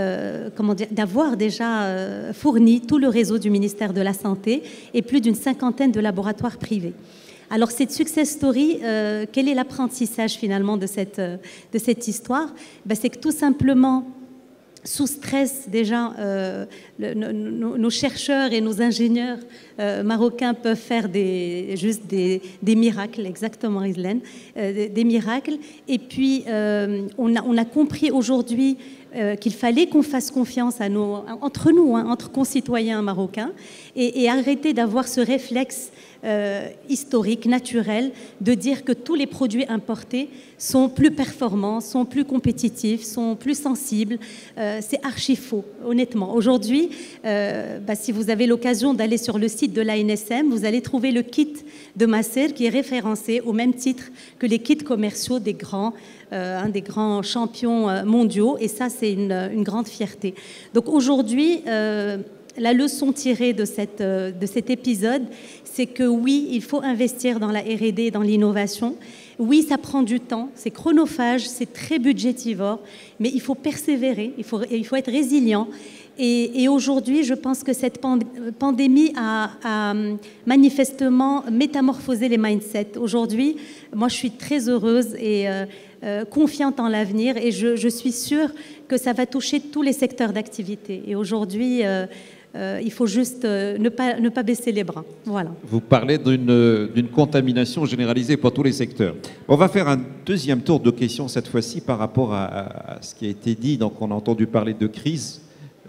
d'avoir déjà fourni tout le réseau du ministère de la Santé et plus d'une 50aine de laboratoires privés. Alors, cette success story, quel est l'apprentissage finalement de cette histoire? C'est que tout simplement, sous stress déjà, nos chercheurs et nos ingénieurs marocains peuvent faire juste des miracles, exactement Islaine, des miracles. Et puis on a compris aujourd'hui qu'il fallait qu'on fasse confiance entre nous, hein, entre concitoyens marocains, et arrêter d'avoir ce réflexe historique, naturel, de dire que tous les produits importés sont plus performants, sont plus compétitifs, sont plus sensibles. C'est archi faux, honnêtement. Aujourd'hui, si vous avez l'occasion d'aller sur le site de l'ANSM, vous allez trouver le kit de Macer qui est référencé au même titre que les kits commerciaux des grands champions mondiaux. Et ça, c'est une grande fierté. Donc aujourd'hui, la leçon tirée de cet épisode, c'est que oui, il faut investir dans la R&D, dans l'innovation. Oui, ça prend du temps, c'est chronophage, c'est très budgétivore, mais il faut persévérer, il faut être résilient. Et aujourd'hui, je pense que cette pandémie a manifestement métamorphosé les mindsets. Aujourd'hui, moi, je suis très heureuse et confiante en l'avenir, et je suis sûre que ça va toucher tous les secteurs d'activité. Et aujourd'hui, il faut juste ne pas baisser les bras. Voilà.
Vous parlez d'une contamination généralisée pour tous les secteurs. On va faire un deuxième tour de questions cette fois-ci par rapport à ce qui a été dit. Donc, on a entendu parler de crise,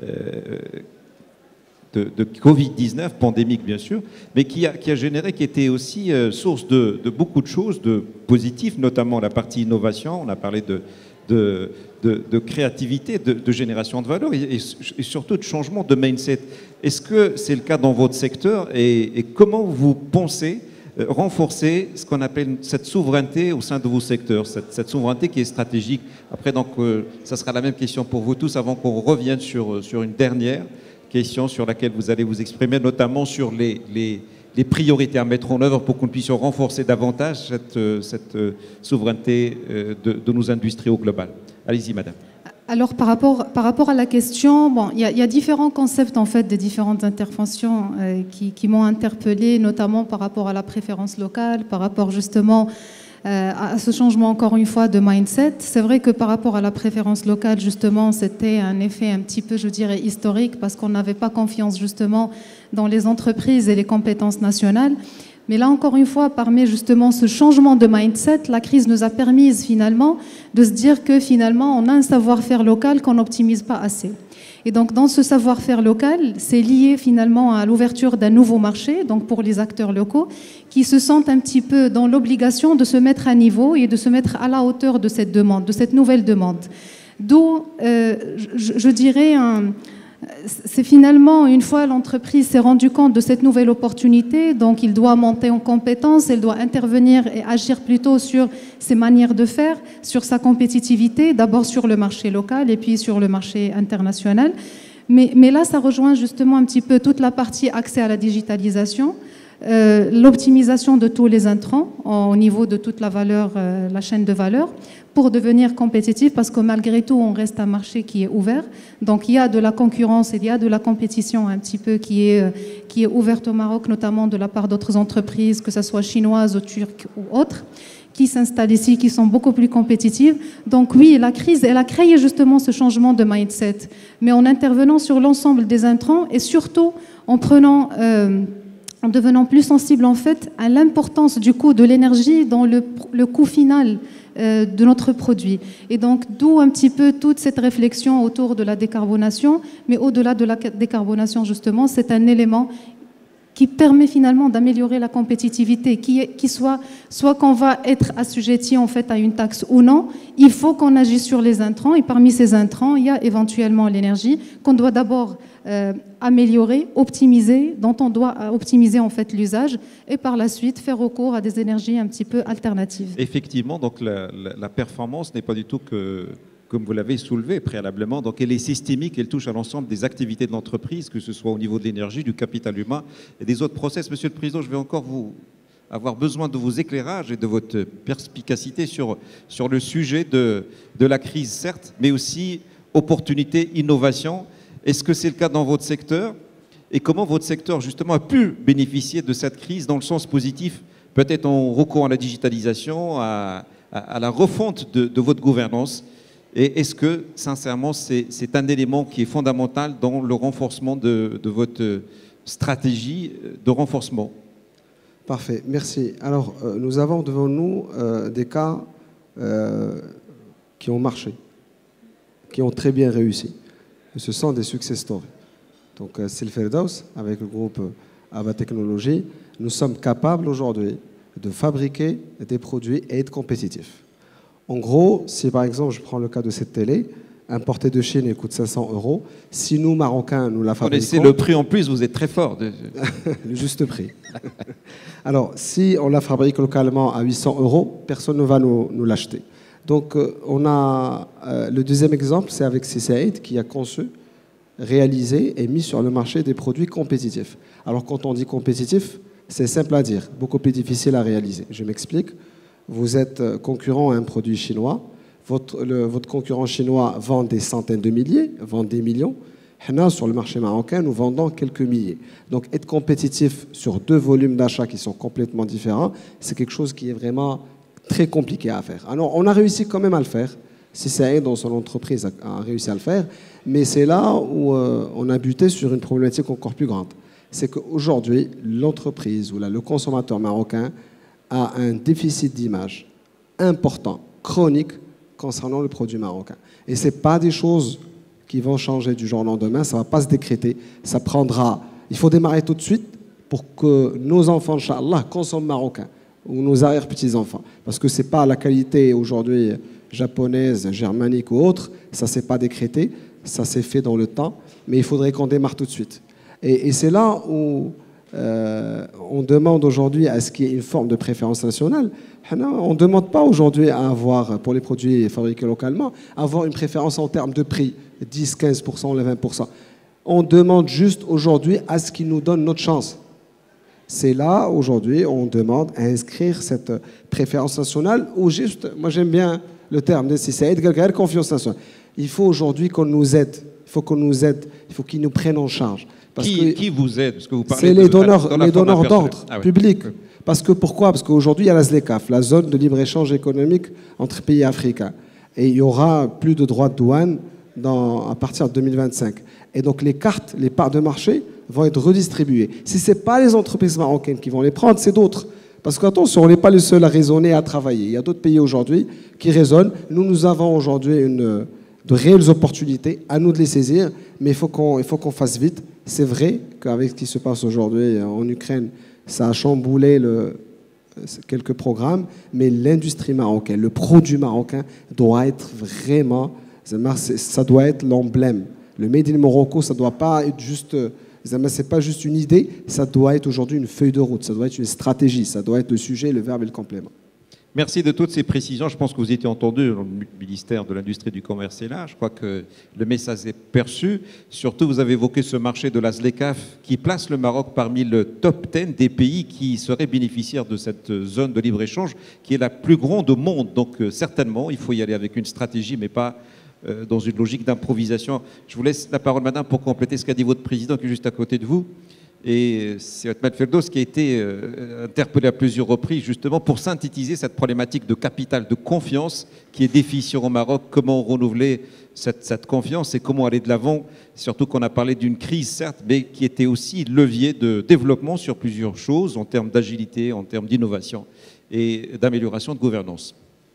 de Covid-19, pandémique bien sûr, mais qui a généré, qui était aussi source de beaucoup de choses, de positifs, notamment la partie innovation. On a parlé de créativité, de génération de valeur et surtout de changement de mindset. Est-ce que c'est le cas dans votre secteur et comment vous pensez renforcer ce qu'on appelle cette souveraineté au sein de vos secteurs, cette souveraineté qui est stratégique? Après, donc, ça sera la même question pour vous tous avant qu'on revienne sur une dernière question sur laquelle vous allez vous exprimer, notamment sur les priorités à mettre en œuvre pour qu'on puisse renforcer davantage cette souveraineté de nos industries au global. Allez-y, madame.
Alors, par rapport à la question, bon, il y a différents concepts, en fait, de différentes interventions qui m'ont interpellée, notamment par rapport à la préférence locale, par rapport justement à ce changement, encore une fois, de mindset. C'est vrai que par rapport à la préférence locale, justement, c'était un effet un petit peu, je dirais, historique, parce qu'on n'avait pas confiance, justement, dans les entreprises et les compétences nationales. Mais là, encore une fois, parmi justement ce changement de mindset, la crise nous a permis finalement de se dire que finalement, on a un savoir-faire local qu'on n'optimise pas assez. Et donc, dans ce savoir-faire local, c'est lié finalement à l'ouverture d'un nouveau marché, donc pour les acteurs locaux, qui se sentent un petit peu dans l'obligation de se mettre à niveau et de se mettre à la hauteur de cette demande, de cette nouvelle demande. D'où, je dirais, c'est finalement, une fois l'entreprise s'est rendue compte de cette nouvelle opportunité, donc il doit monter en compétence, elle doit intervenir et agir plutôt sur ses manières de faire, sur sa compétitivité, d'abord sur le marché local et puis sur le marché international. Mais là, ça rejoint justement un petit peu toute la partie accès à la digitalisation, l'optimisation de tous les intrants au niveau de toute la valeur, la chaîne de valeur, pour devenir compétitif, parce que malgré tout, on reste un marché qui est ouvert. Donc, il y a de la concurrence, il y a de la compétition un petit peu qui est ouverte au Maroc, notamment de la part d'autres entreprises, que ce soit chinoises ou turques ou autres, qui s'installent ici, qui sont beaucoup plus compétitives. Donc oui, la crise, elle a créé justement ce changement de mindset, mais en intervenant sur l'ensemble des intrants et surtout en devenant plus sensible en fait à l'importance du coût de l'énergie dans le coût final de notre produit. Et donc, d'où un petit peu toute cette réflexion autour de la décarbonation, mais au-delà de la décarbonation, justement, c'est un élément qui permet finalement d'améliorer la compétitivité, qui soit qu'on va être assujetti en fait à une taxe ou non, il faut qu'on agisse sur les intrants, et parmi ces intrants, il y a éventuellement l'énergie qu'on doit d'abord améliorer, optimiser, dont on doit optimiser en fait l'usage, et par la suite faire recours à des énergies un petit peu alternatives.
Effectivement, donc la performance n'est pas du tout que, comme vous l'avez soulevé préalablement, donc elle est systémique, elle touche à l'ensemble des activités de l'entreprise, que ce soit au niveau de l'énergie, du capital humain et des autres process. Monsieur le Président, je vais encore avoir besoin de vos éclairages et de votre perspicacité sur le sujet de la crise, certes, mais aussi opportunité, innovation. Est-ce que c'est le cas dans votre secteur? Et comment votre secteur, justement, a pu bénéficier de cette crise dans le sens positif, peut-être en recours à la digitalisation, à la refonte de votre gouvernance? Et est-ce que, sincèrement, c'est un élément qui est fondamental dans le renforcement de votre stratégie de renforcement?
Parfait, merci. Alors, nous avons devant nous des cas qui ont marché, qui ont très bien réussi. Ce sont des success stories. Donc, Silferdaus, avec le groupe Ava Technologies, nous sommes capables aujourd'hui de fabriquer des produits et être compétitifs. En gros, si par exemple, je prends le cas de cette télé, importée de Chine, elle coûte 500 €. Si nous, Marocains, nous la fabriquons...
Connaissez le prix en plus, vous êtes très fort.
Le juste prix. Alors, si on la fabrique localement à 800 €, personne ne va nous l'acheter. Donc, on a le deuxième exemple, c'est avec CCAID qui a conçu, réalisé et mis sur le marché des produits compétitifs. Alors, quand on dit compétitif, c'est simple à dire, beaucoup plus difficile à réaliser. Je m'explique. Vous êtes concurrent à un produit chinois. Votre concurrent chinois vend des centaines de milliers, vend des millions. Nous, sur le marché marocain, nous vendons quelques milliers. Donc, être compétitif sur deux volumes d'achat qui sont complètement différents, c'est quelque chose qui est vraiment très compliqué à faire. Alors, on a réussi quand même à le faire. CCAID, dans son entreprise, a réussi à le faire. Mais c'est là où on a buté sur une problématique encore plus grande. C'est qu'aujourd'hui, l'entreprise ou le consommateur marocain a un déficit d'image important, chronique, concernant le produit marocain. Et ce n'est pas des choses qui vont changer du jour au lendemain, ça ne va pas se décréter, ça prendra... Il faut démarrer tout de suite pour que nos enfants, Inch'Allah, consomment marocain, ou nos arrière-petits-enfants. Parce que ce n'est pas la qualité aujourd'hui japonaise, germanique ou autre, ça ne s'est pas décrété, ça s'est fait dans le temps, mais il faudrait qu'on démarre tout de suite. Et c'est là où on demande aujourd'hui à ce qu'il y ait une forme de préférence nationale. On ne demande pas aujourd'hui à avoir, pour les produits fabriqués localement, à avoir une préférence en termes de prix, 10, 15%, 20%. On demande juste aujourd'hui à ce qu'ils nous donnent notre chance. C'est là, aujourd'hui, on demande à inscrire cette préférence nationale ou juste, moi j'aime bien le terme de CCAID, confiance nationale. Il faut aujourd'hui qu'on nous aide. Il faut qu'on nous aide. Il faut qu'ils nous prennent en charge.
Qui vous aide?
C'est les donneurs d'ordre publics. Parce que pourquoi? Parce qu'aujourd'hui, il y a la ZLECAf, la zone de libre-échange économique entre pays africains. Et il y aura plus de droits de douane à partir de 2025. Et donc les cartes, les parts de marché vont être redistribuées. Si ce n'est pas les entreprises marocaines qui vont les prendre, c'est d'autres. Parce qu'attention, on n'est pas les seuls à raisonner, à travailler. Il y a d'autres pays aujourd'hui qui raisonnent. Nous avons aujourd'hui de réelles opportunités, à nous de les saisir, mais il faut qu'on fasse vite. C'est vrai qu'avec ce qui se passe aujourd'hui en Ukraine, ça a chamboulé quelques programmes, mais l'industrie marocaine, le produit marocain doit être vraiment, ça doit être l'emblème. Le Made in Morocco, ça ne doit pas être juste, c'est pas juste une idée, ça doit être aujourd'hui une feuille de route, ça doit être une stratégie, ça doit être le sujet, le verbe et le complément.
Merci de toutes ces précisions. Je pense que vous étiez entendu dans le ministère de l'Industrie et du Commerce est là. Je crois que le message est perçu. Surtout, vous avez évoqué ce marché de la ZLECAf qui place le Maroc parmi le top 10 des pays qui seraient bénéficiaires de cette zone de libre-échange qui est la plus grande au monde. Donc certainement, il faut y aller avec une stratégie, mais pas dans une logique d'improvisation. Je vous laisse la parole, madame, pour compléter ce qu'a dit votre président qui est juste à côté de vous. Et c'est Otman Ferdows qui a été interpellé à plusieurs reprises justement pour synthétiser cette problématique de capital, de confiance qui est déficient au Maroc. Comment renouveler cette confiance et comment aller de l'avant, surtout qu'on a parlé d'une crise certes, mais qui était aussi levier de développement sur plusieurs choses en termes d'agilité, en termes d'innovation et d'amélioration de gouvernance.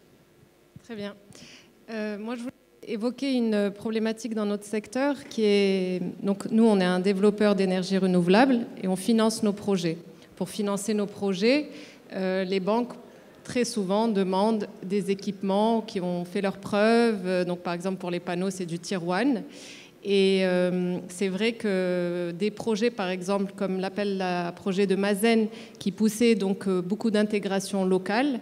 Très bien. Moi, je voulais évoquer une problématique dans notre secteur qui est... Donc, nous, on est un développeur d'énergie renouvelable et on finance nos projets. Pour financer nos projets, les banques, très souvent, demandent des équipements qui ont fait leurs preuves. Donc, par exemple, pour les panneaux, c'est du Tier 1. Et c'est vrai que des projets, par exemple, comme l'appelle le projet de Mazen, qui poussait donc beaucoup d'intégration locale,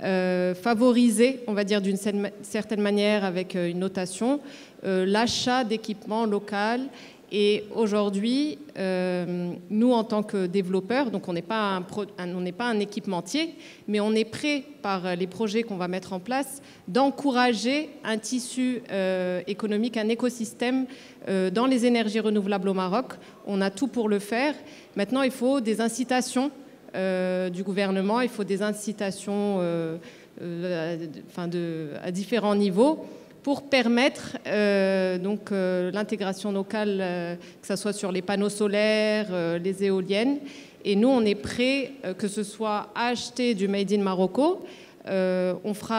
favoriser, on va dire d'une certaine manière avec une notation, l'achat d'équipements locaux. Et aujourd'hui, nous, en tant que développeurs, donc on n'est pas un équipementier, mais on est prêt, par les projets qu'on va mettre en place, d'encourager un tissu économique, un écosystème dans les énergies renouvelables au Maroc. On a tout pour le faire. Maintenant, il faut des incitations du gouvernement, il faut des incitations à différents niveaux pour permettre l'intégration locale, que ce soit sur les panneaux solaires, les éoliennes. Et nous, on est prêts, que ce soit à acheter du Made in Morocco. Il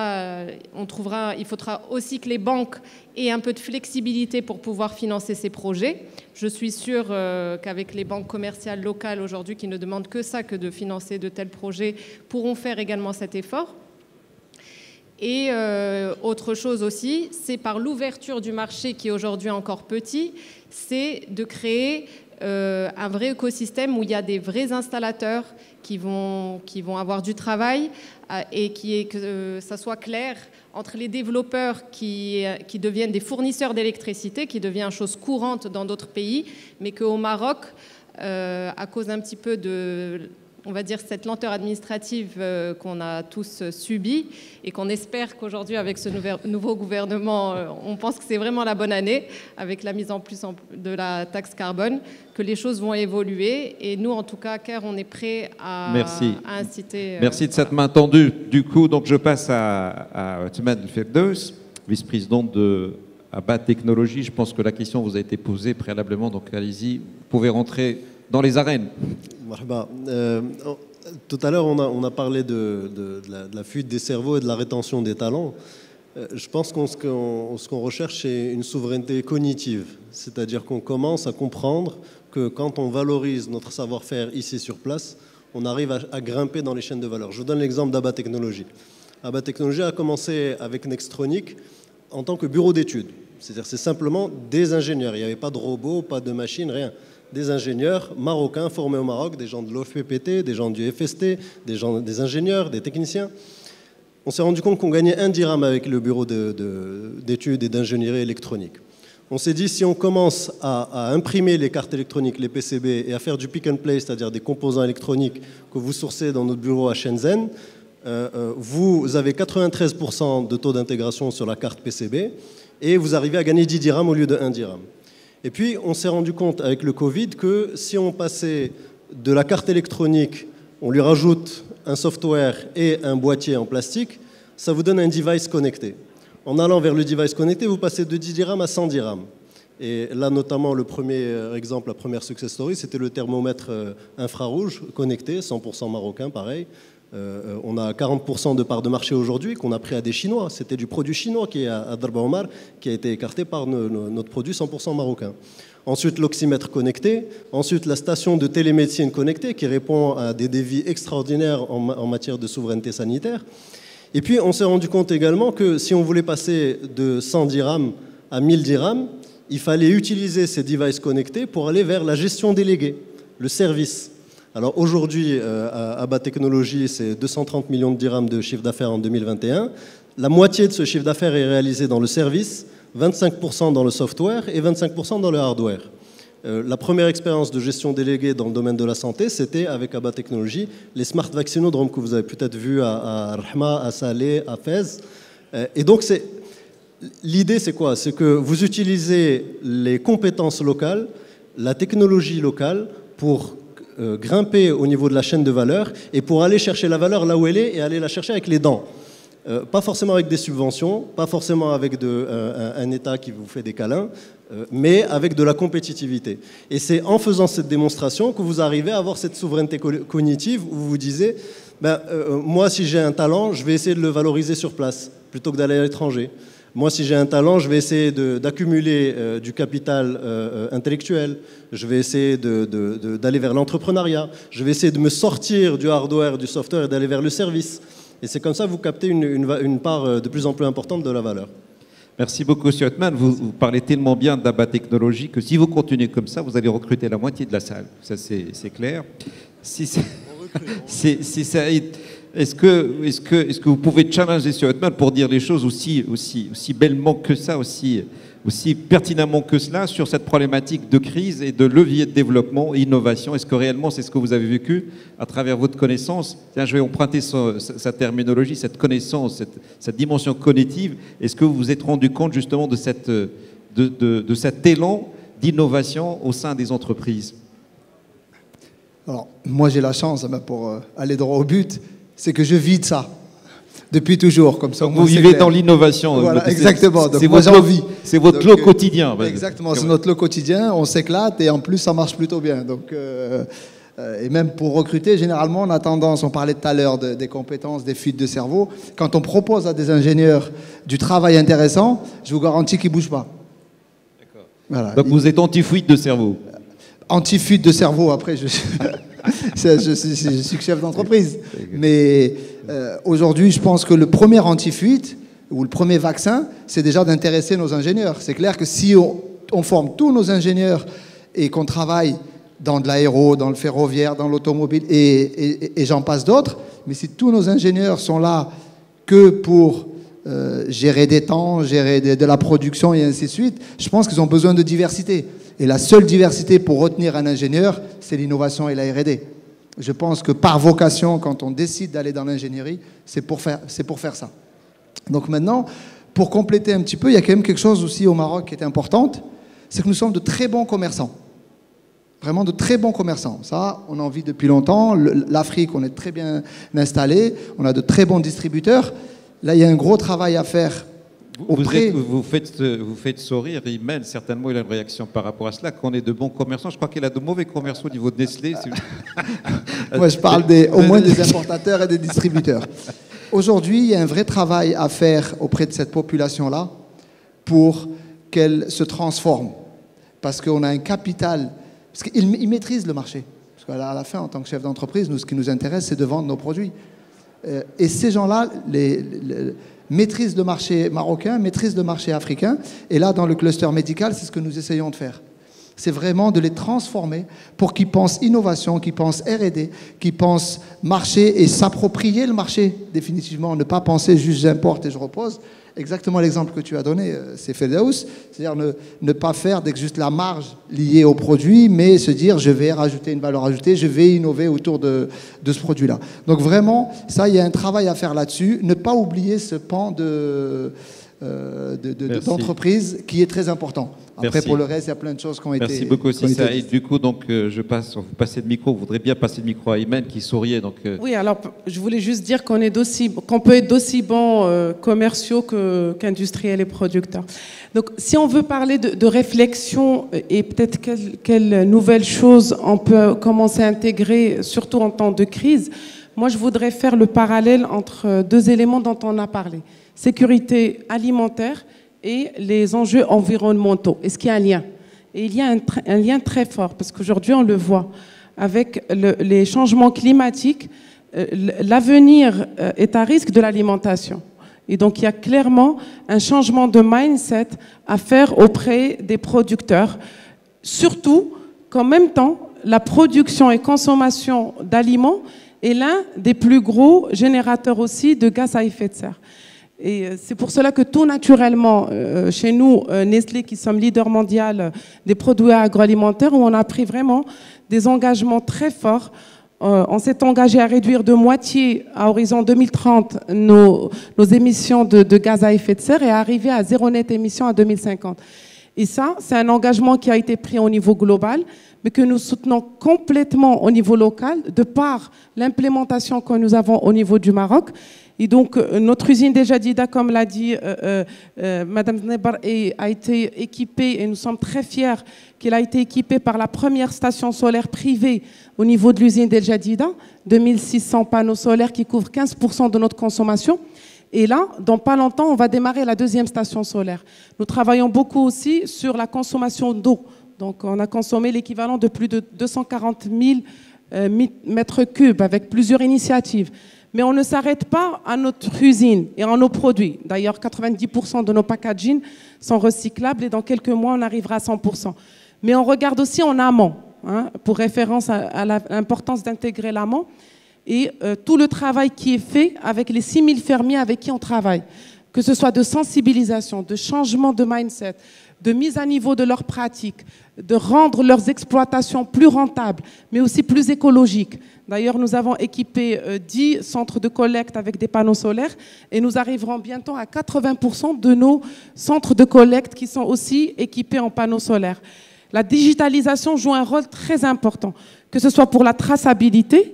faudra aussi que les banques aient un peu de flexibilité pour pouvoir financer ces projets. Je suis sûre qu'avec les banques commerciales locales aujourd'hui, qui ne demandent que ça, que de financer de tels projets, pourront faire également cet effort. Et autre chose aussi, c'est par l'ouverture du marché qui est aujourd'hui encore petit, c'est de créer un vrai écosystème où il y a des vrais installateurs qui vont avoir du travail et que ça soit clair entre les développeurs qui deviennent des fournisseurs d'électricité, qui devient une chose courante dans d'autres pays, mais qu'au Maroc, à cause un petit peu de, on va dire, cette lenteur administrative qu'on a tous subie et qu'on espère qu'aujourd'hui, avec ce nouveau gouvernement, on pense que c'est vraiment la bonne année, avec la mise en plus de la taxe carbone, que les choses vont évoluer. Et nous, en tout cas, à CARE, on est prêts à inciter...
Merci de cette main tendue. Du coup, donc, je passe à Othman Ferdows, vice-présidente de Abba Technologies. Je pense que la question vous a été posée préalablement, donc allez-y, vous pouvez rentrer dans les arènes.
Tout à l'heure, on a parlé de la fuite des cerveaux et de la rétention des talents. Je pense que ce qu'on recherche, c'est une souveraineté cognitive. C'est-à-dire qu'on commence à comprendre que quand on valorise notre savoir-faire ici sur place, on arrive à grimper dans les chaînes de valeur. Je vous donne l'exemple d'Abba Technologies. Abba Technologies a commencé avec Nextronic en tant que bureau d'études. C'est-à-dire c'est simplement des ingénieurs. Il n'y avait pas de robots, pas de machines, rien. Des ingénieurs marocains formés au Maroc, des gens de l'OFPPT, des gens du FST, des ingénieurs, des techniciens. On s'est rendu compte qu'on gagnait 1 dirham avec le bureau d'études et d'ingénierie électronique. On s'est dit, si on commence à imprimer les cartes électroniques, les PCB, et à faire du pick and play, c'est-à-dire des composants électroniques que vous sourcez dans notre bureau à Shenzhen, vous avez 93% de taux d'intégration sur la carte PCB et vous arrivez à gagner 10 dirhams au lieu de 1 dirham. Et puis, on s'est rendu compte avec le Covid que si on passait de la carte électronique, on lui rajoute un software et un boîtier en plastique, ça vous donne un device connecté. En allant vers le device connecté, vous passez de 10 dirhams à 100 dirhams. Et là, notamment, le premier exemple, la première success story, c'était le thermomètre infrarouge connecté, 100% marocain, pareil. On a 40% de part de marché aujourd'hui qu'on a pris à des Chinois. C'était du produit chinois qui est à Darba Omar, qui a été écarté par notre produit 100% marocain. Ensuite, l'oxymètre connecté. Ensuite, la station de télémédecine connectée qui répond à des défis extraordinaires en matière de souveraineté sanitaire. Et puis, on s'est rendu compte également que si on voulait passer de 100 dirhams à 1000 dirhams, il fallait utiliser ces devices connectés pour aller vers la gestion déléguée, le service. Alors aujourd'hui, à Abba Technologies, c'est 230 millions de dirhams de chiffre d'affaires en 2021. La moitié de ce chiffre d'affaires est réalisé dans le service, 25% dans le software et 25% dans le hardware. La première expérience de gestion déléguée dans le domaine de la santé, c'était avec Abba Technologies, les smart vaccinodromes que vous avez peut-être vus à Rahma, à Salé, à Fès. Et donc, l'idée, c'est quoi? C'est que vous utilisez les compétences locales, la technologie locale pour grimper au niveau de la chaîne de valeur et pour aller chercher la valeur là où elle est et aller la chercher avec les dents. Pas forcément avec des subventions, pas forcément avec un État qui vous fait des câlins, mais avec de la compétitivité. Et c'est en faisant cette démonstration que vous arrivez à avoir cette souveraineté cognitive où vous vous disiez, moi si j'ai un talent, je vais essayer de le valoriser sur place plutôt que d'aller à l'étranger. Moi, si j'ai un talent, je vais essayer d'accumuler du capital intellectuel. Je vais essayer d'aller vers l'entrepreneuriat. Je vais essayer de me sortir du hardware, du software et d'aller vers le service. Et c'est comme ça que vous captez une part de plus en plus importante de la valeur.
Merci beaucoup, M. Othman. Vous parlez tellement bien d'Abba Technologies que si vous continuez comme ça, vous allez recruter la moitié de la salle. Ça, c'est clair. Est-ce que vous pouvez challenger M. Othman pour dire les choses aussi bellement que ça, aussi pertinemment que cela sur cette problématique de crise et de levier de développement et innovation? Est-ce que réellement c'est ce que vous avez vécu à travers votre connaissance? Tiens, je vais emprunter sa terminologie, cette connaissance, cette dimension cognitive. Est-ce que vous vous êtes rendu compte justement de cet élan d'innovation au sein des entreprises?
Alors, moi j'ai la chance, pour aller droit au but, c'est que je vis de ça. Depuis toujours, comme ça.
Vous vivez dans l'innovation.
Voilà, exactement.
C'est votre lot quotidien.
Exactement, c'est notre lot quotidien. On s'éclate et en plus, ça marche plutôt bien. Donc, et même pour recruter, généralement, on a tendance, on parlait tout à l'heure des compétences, des fuites de cerveau. Quand on propose à des ingénieurs du travail intéressant, je vous garantis qu'ils ne bougent pas. Voilà.
Donc vous êtes anti-fuite de cerveau.
Anti-fuite de cerveau, après, je suis chef d'entreprise. Mais aujourd'hui, je pense que le premier anti-fuite, ou le premier vaccin, c'est déjà d'intéresser nos ingénieurs. C'est clair que si on forme tous nos ingénieurs et qu'on travaille dans de l'aéro, dans le ferroviaire, dans l'automobile, et j'en passe d'autres, mais si tous nos ingénieurs sont là que pour gérer des temps, gérer de la production et ainsi de suite, je pense qu'ils ont besoin de diversité. Et la seule diversité pour retenir un ingénieur, c'est l'innovation et la R&D. Je pense que par vocation, quand on décide d'aller dans l'ingénierie, c'est pour faire ça. Donc maintenant, pour compléter un petit peu, il y a quand même quelque chose aussi au Maroc qui est important, c'est que nous sommes de très bons commerçants. Vraiment de très bons commerçants. Ça, on en vit depuis longtemps. L'Afrique, on est très bien installé. On a de très bons distributeurs. Là, il y a un gros travail à faire.
Vous faites sourire, Imen, certainement il a une réaction par rapport à cela, qu'on est de bons commerçants. Je crois qu'il a de mauvais commerçants au niveau de Nestlé.
Moi, je parle au moins des importateurs et des distributeurs. Aujourd'hui, il y a un vrai travail à faire auprès de cette population-là pour qu'elle se transforme. Parce qu'on a un capital, parce qu'ils maîtrisent le marché. Parce qu'à la fin, en tant que chef d'entreprise, nous, ce qui nous intéresse, c'est de vendre nos produits. Et ces gens-là, maîtrisent le marché marocain, maîtrisent le marché africain. Et là, dans le cluster médical, c'est ce que nous essayons de faire. C'est vraiment de les transformer pour qu'ils pensent innovation, qu'ils pensent R&D, qu'ils pensent marché et s'approprier le marché, définitivement. Ne pas penser juste j'importe et je repose. Exactement l'exemple que tu as donné, c'est Firdaus. C'est-à-dire ne pas faire dès que juste la marge liée au produit, mais se dire je vais rajouter une valeur ajoutée, je vais innover autour de ce produit-là. Donc vraiment, ça, il y a un travail à faire là-dessus. Ne pas oublier ce pan d'entreprise qui est très important. Après,
Merci.
Pour le reste, il y a plein de choses qui ont été...
Merci beaucoup, Sissa. Et du coup, donc, vous passez le micro. Vous voudrez bien passer le micro à Imen qui souriait. Donc,
Oui, alors je voulais juste dire qu'on peut être d'aussi bons commerciaux qu'industriels et producteurs. Donc, si on veut parler de réflexion et peut-être quelles nouvelles choses on peut commencer à intégrer, surtout en temps de crise, moi, je voudrais faire le parallèle entre deux éléments dont on a parlé. Sécurité alimentaire et les enjeux environnementaux. Est-ce qu'il y a un lien? Et il y a un lien très fort, parce qu'aujourd'hui, on le voit, avec les changements climatiques, l'avenir est à risque de l'alimentation. Et donc, il y a clairement un changement de mindset à faire auprès des producteurs, surtout qu'en même temps, la production et consommation d'aliments est l'un des plus gros générateurs aussi de gaz à effet de serre. Et c'est pour cela que tout naturellement, chez nous, Nestlé, qui sommes leader mondial des produits agroalimentaires, où on a pris vraiment des engagements très forts. On s'est engagé à réduire de moitié à horizon 2030 nos émissions de gaz à effet de serre et à arriver à zéro net émission à 2050. Et ça, c'est un engagement qui a été pris au niveau global, mais que nous soutenons complètement au niveau local, de par l'implémentation que nous avons au niveau du Maroc. Et donc, notre usine de Jadida, comme l'a dit Madame Nebar, a été équipée, et nous sommes très fiers qu'elle a été équipée par la première station solaire privée au niveau de l'usine de Jadida, 2600 panneaux solaires qui couvrent 15% de notre consommation. Et là, dans pas longtemps, on va démarrer la deuxième station solaire. Nous travaillons beaucoup aussi sur la consommation d'eau. Donc, on a consommé l'équivalent de plus de 240 000 mètres cubes avec plusieurs initiatives. Mais on ne s'arrête pas à notre usine et à nos produits. D'ailleurs, 90% de nos packaging sont recyclables et dans quelques mois, on arrivera à 100%. Mais on regarde aussi en amont, hein, pour référence à l'importance d'intégrer l'amont et tout le travail qui est fait avec les 6 000 fermiers avec qui on travaille, que ce soit de sensibilisation, de changement de mindset, de mise à niveau de leurs pratiques, de rendre leurs exploitations plus rentables, mais aussi plus écologiques. D'ailleurs, nous avons équipé 10 centres de collecte avec des panneaux solaires et nous arriverons bientôt à 80% de nos centres de collecte qui sont aussi équipés en panneaux solaires. La digitalisation joue un rôle très important, que ce soit pour la traçabilité,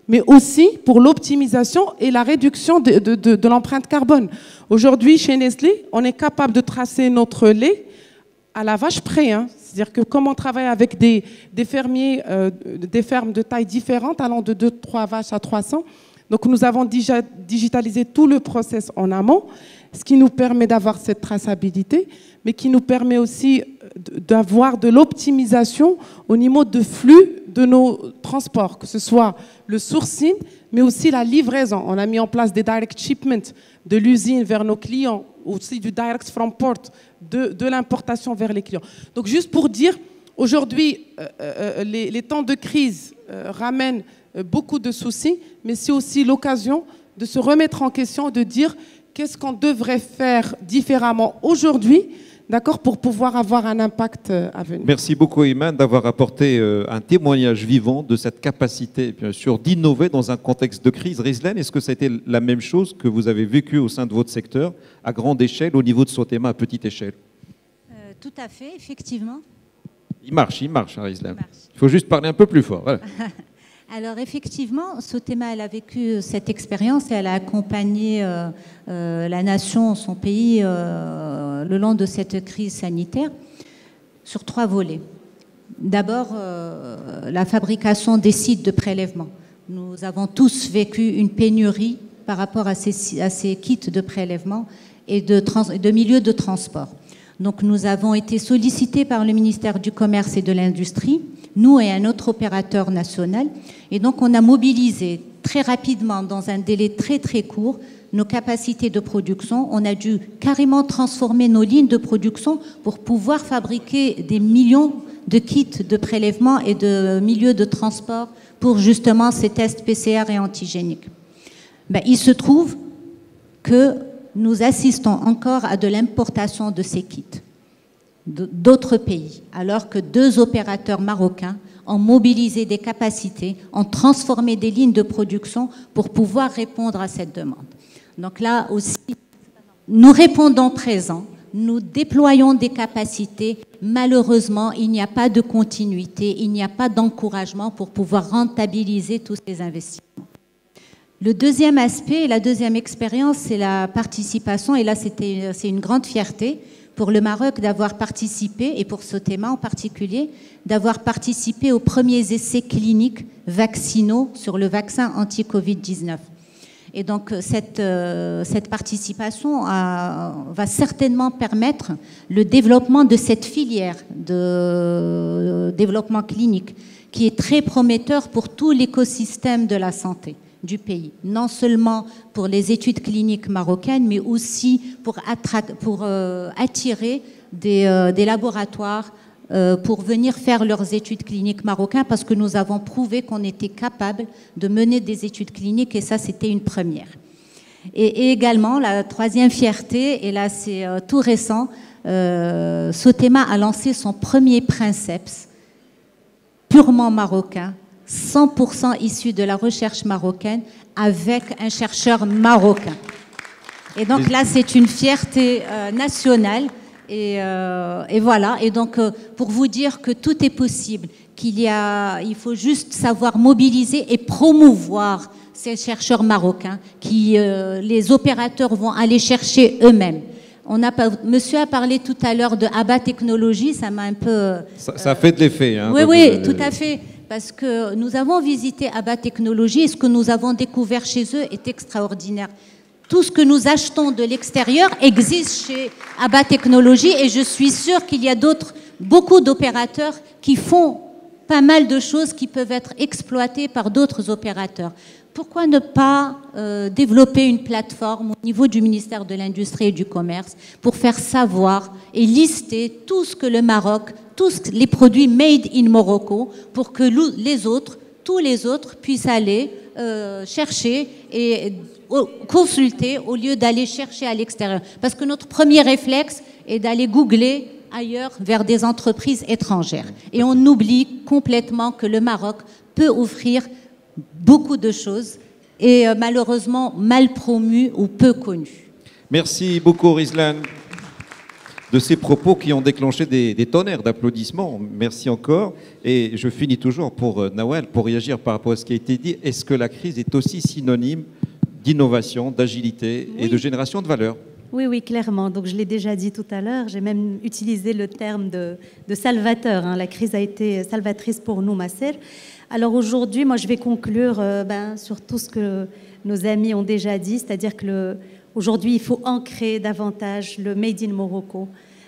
mais aussi pour l'optimisation et la réduction de l'empreinte carbone. Aujourd'hui, chez Nestlé, on est capable de tracer notre lait à la vache près. Hein. C'est-à-dire que comme on travaille avec des fermiers, des fermes de taille différente, allant de 2-3 vaches à 300, donc nous avons déjà digitalisé tout le process en amont, ce qui nous permet d'avoir cette traçabilité, mais qui nous permet aussi d'avoir de l'optimisation au niveau de flux de nos transports, que ce soit le sourcing, mais aussi la livraison. On a mis en place des direct shipments de l'usine vers nos clients, aussi du direct from port, de l'importation vers les clients. Donc juste pour dire, aujourd'hui, les temps de crise ramènent beaucoup de soucis, mais c'est aussi l'occasion de se remettre en question, de dire qu'est-ce qu'on devrait faire différemment aujourd'hui, d'accord, pour pouvoir avoir un impact à venir.
Merci beaucoup, Iman, d'avoir apporté un témoignage vivant de cette capacité, bien sûr, d'innover dans un contexte de crise. Rizlan, est-ce que ça a été la même chose que vous avez vécu au sein de votre secteur, à grande échelle, au niveau de Sotema, à petite échelle?
Tout à fait, effectivement.
Il marche, hein, Rizlan. Il faut juste parler un peu plus fort. Voilà.
Alors effectivement, Sotema, elle a vécu cette expérience et elle a accompagné la nation, son pays, le long de cette crise sanitaire sur 3 volets. D'abord, la fabrication des sites de prélèvement. Nous avons tous vécu une pénurie par rapport à ces kits de prélèvement et de milieux de transport. Donc nous avons été sollicités par le ministère du Commerce et de l'Industrie, nous et un autre opérateur national. Et donc on a mobilisé très rapidement, dans un délai très très court, nos capacités de production. On a dû carrément transformer nos lignes de production pour pouvoir fabriquer des millions de kits de prélèvement et de milieux de transport pour justement ces tests PCR et antigéniques. Ben, il se trouve que nous assistons encore à de l'importation de ces kits d'autres pays, alors que 2 opérateurs marocains ont mobilisé des capacités, ont transformé des lignes de production pour pouvoir répondre à cette demande. Donc là aussi, nous répondons présent, nous déployons des capacités. Malheureusement, il n'y a pas de continuité, il n'y a pas d'encouragement pour pouvoir rentabiliser tous ces investissements. Le deuxième aspect, la deuxième expérience, c'est la participation. Et là, c'est une grande fierté pour le Maroc d'avoir participé, et pour Sotema en particulier, d'avoir participé aux premiers essais cliniques vaccinaux sur le vaccin anti-Covid-19. Et donc, cette participation va certainement permettre le développement de cette filière de développement clinique qui est très prometteur pour tout l'écosystème de la santé du pays, non seulement pour les études cliniques marocaines, mais aussi pour attirer des laboratoires pour venir faire leurs études cliniques marocaines, parce que nous avons prouvé qu'on était capable de mener des études cliniques, et ça, c'était une première. Et également, la troisième fierté, et là, c'est tout récent, Sotema a lancé son premier princeps purement marocain, 100% issu de la recherche marocaine, avec un chercheur marocain. Et donc là, c'est une fierté nationale. Et voilà. Et donc, pour vous dire que tout est possible, il faut juste savoir mobiliser et promouvoir ces chercheurs marocains qui les opérateurs vont aller chercher eux-mêmes. Monsieur a parlé tout à l'heure de Abba Technologies, ça m'a un peu...
Ça fait de l'effet. Hein,
oui, tout à fait. Parce que nous avons visité Abba Technologies et ce que nous avons découvert chez eux est extraordinaire. Tout ce que nous achetons de l'extérieur existe chez Abba Technologies, et je suis sûre qu'il y a beaucoup d'opérateurs qui font pas mal de choses qui peuvent être exploitées par d'autres opérateurs. Pourquoi ne pas développer une plateforme au niveau du ministère de l'Industrie et du Commerce pour faire savoir et lister tout ce que le Maroc, tous les produits made in Morocco, pour que tous les autres puissent aller chercher et consulter au lieu d'aller chercher à l'extérieur. Parce que notre premier réflexe est d'aller googler ailleurs vers des entreprises étrangères. Et on oublie complètement que le Maroc peut offrir beaucoup de choses et malheureusement mal promues ou peu connues.
Merci beaucoup, Rizlan. de ces propos qui ont déclenché des tonnerres d'applaudissements. Merci encore. Et je finis toujours pour Nawal, pour réagir par rapport à ce qui a été dit. Est-ce que la crise est aussi synonyme d'innovation, d'agilité et de génération de valeur?
Oui, oui, clairement. Donc, je l'ai déjà dit tout à l'heure. J'ai même utilisé le terme de salvateur. Hein. La crise a été salvatrice pour nous, Masser. Alors aujourd'hui, moi, je vais conclure sur tout ce que nos amis ont déjà dit, c'est-à-dire que aujourd'hui, il faut ancrer davantage le Made in Morocco.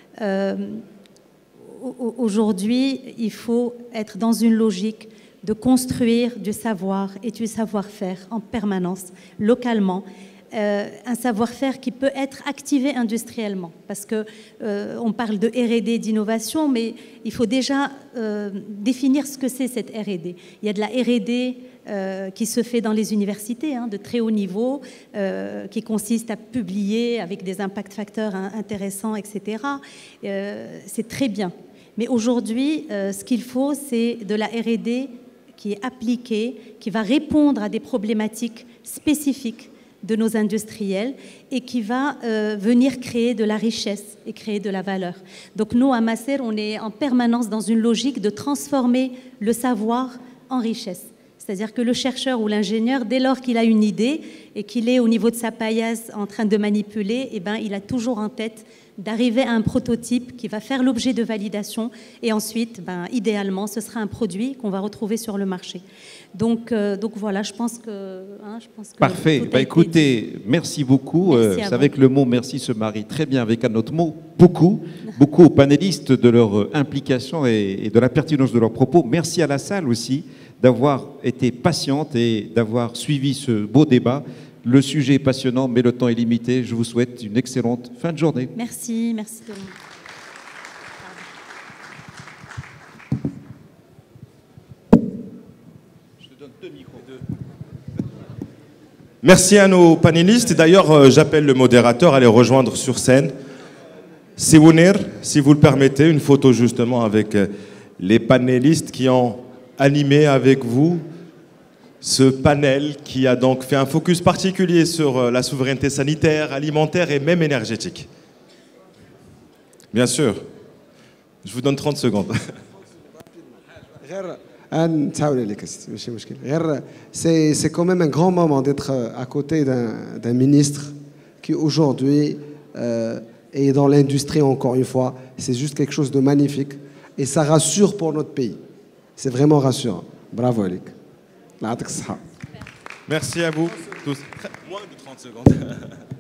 Aujourd'hui, il faut être dans une logique de construire du savoir et du savoir-faire en permanence, localement. Un savoir-faire qui peut être activé industriellement, parce que on parle de R&D, d'innovation, mais il faut déjà définir ce que c'est cette R&D. Il y a de la R&D qui se fait dans les universités, de très haut niveau, qui consiste à publier avec des impact facteurs intéressants, etc. C'est très bien. Mais aujourd'hui, ce qu'il faut, c'est de la R&D qui est appliquée, qui va répondre à des problématiques spécifiques de nos industriels et qui va venir créer de la richesse et créer de la valeur. Donc nous, à Masser, on est en permanence dans une logique de transformer le savoir en richesse. C'est-à-dire que le chercheur ou l'ingénieur, dès lors qu'il a une idée et qu'il est au niveau de sa paillasse en train de manipuler, il a toujours en tête d'arriver à un prototype qui va faire l'objet de validation et ensuite, idéalement, ce sera un produit qu'on va retrouver sur le marché. Donc voilà, je pense que
parfait. Écoutez, merci beaucoup. Vous savez que le mot merci se marie très bien avec un autre mot, beaucoup aux panélistes de leur implication et de la pertinence de leurs propos. Merci à la salle aussi d'avoir été patiente et d'avoir suivi ce beau débat. Le sujet est passionnant, mais le temps est limité. Je vous souhaite une excellente fin de journée.
Merci, merci tout le monde.
Merci à nos panélistes. D'ailleurs, j'appelle le modérateur à les rejoindre sur scène. Siwounir, si vous le permettez, une photo justement avec les panélistes qui ont animé avec vous ce panel qui a donc fait un focus particulier sur la souveraineté sanitaire, alimentaire et même énergétique. Bien sûr. Je vous donne 30 secondes.
C'est quand même un grand moment d'être à côté d'un ministre qui aujourd'hui est dans l'industrie encore une fois. C'est juste quelque chose de magnifique et ça rassure pour notre pays. C'est vraiment rassurant. Bravo, Alik.
Merci à vous tous. Moins de 30 secondes.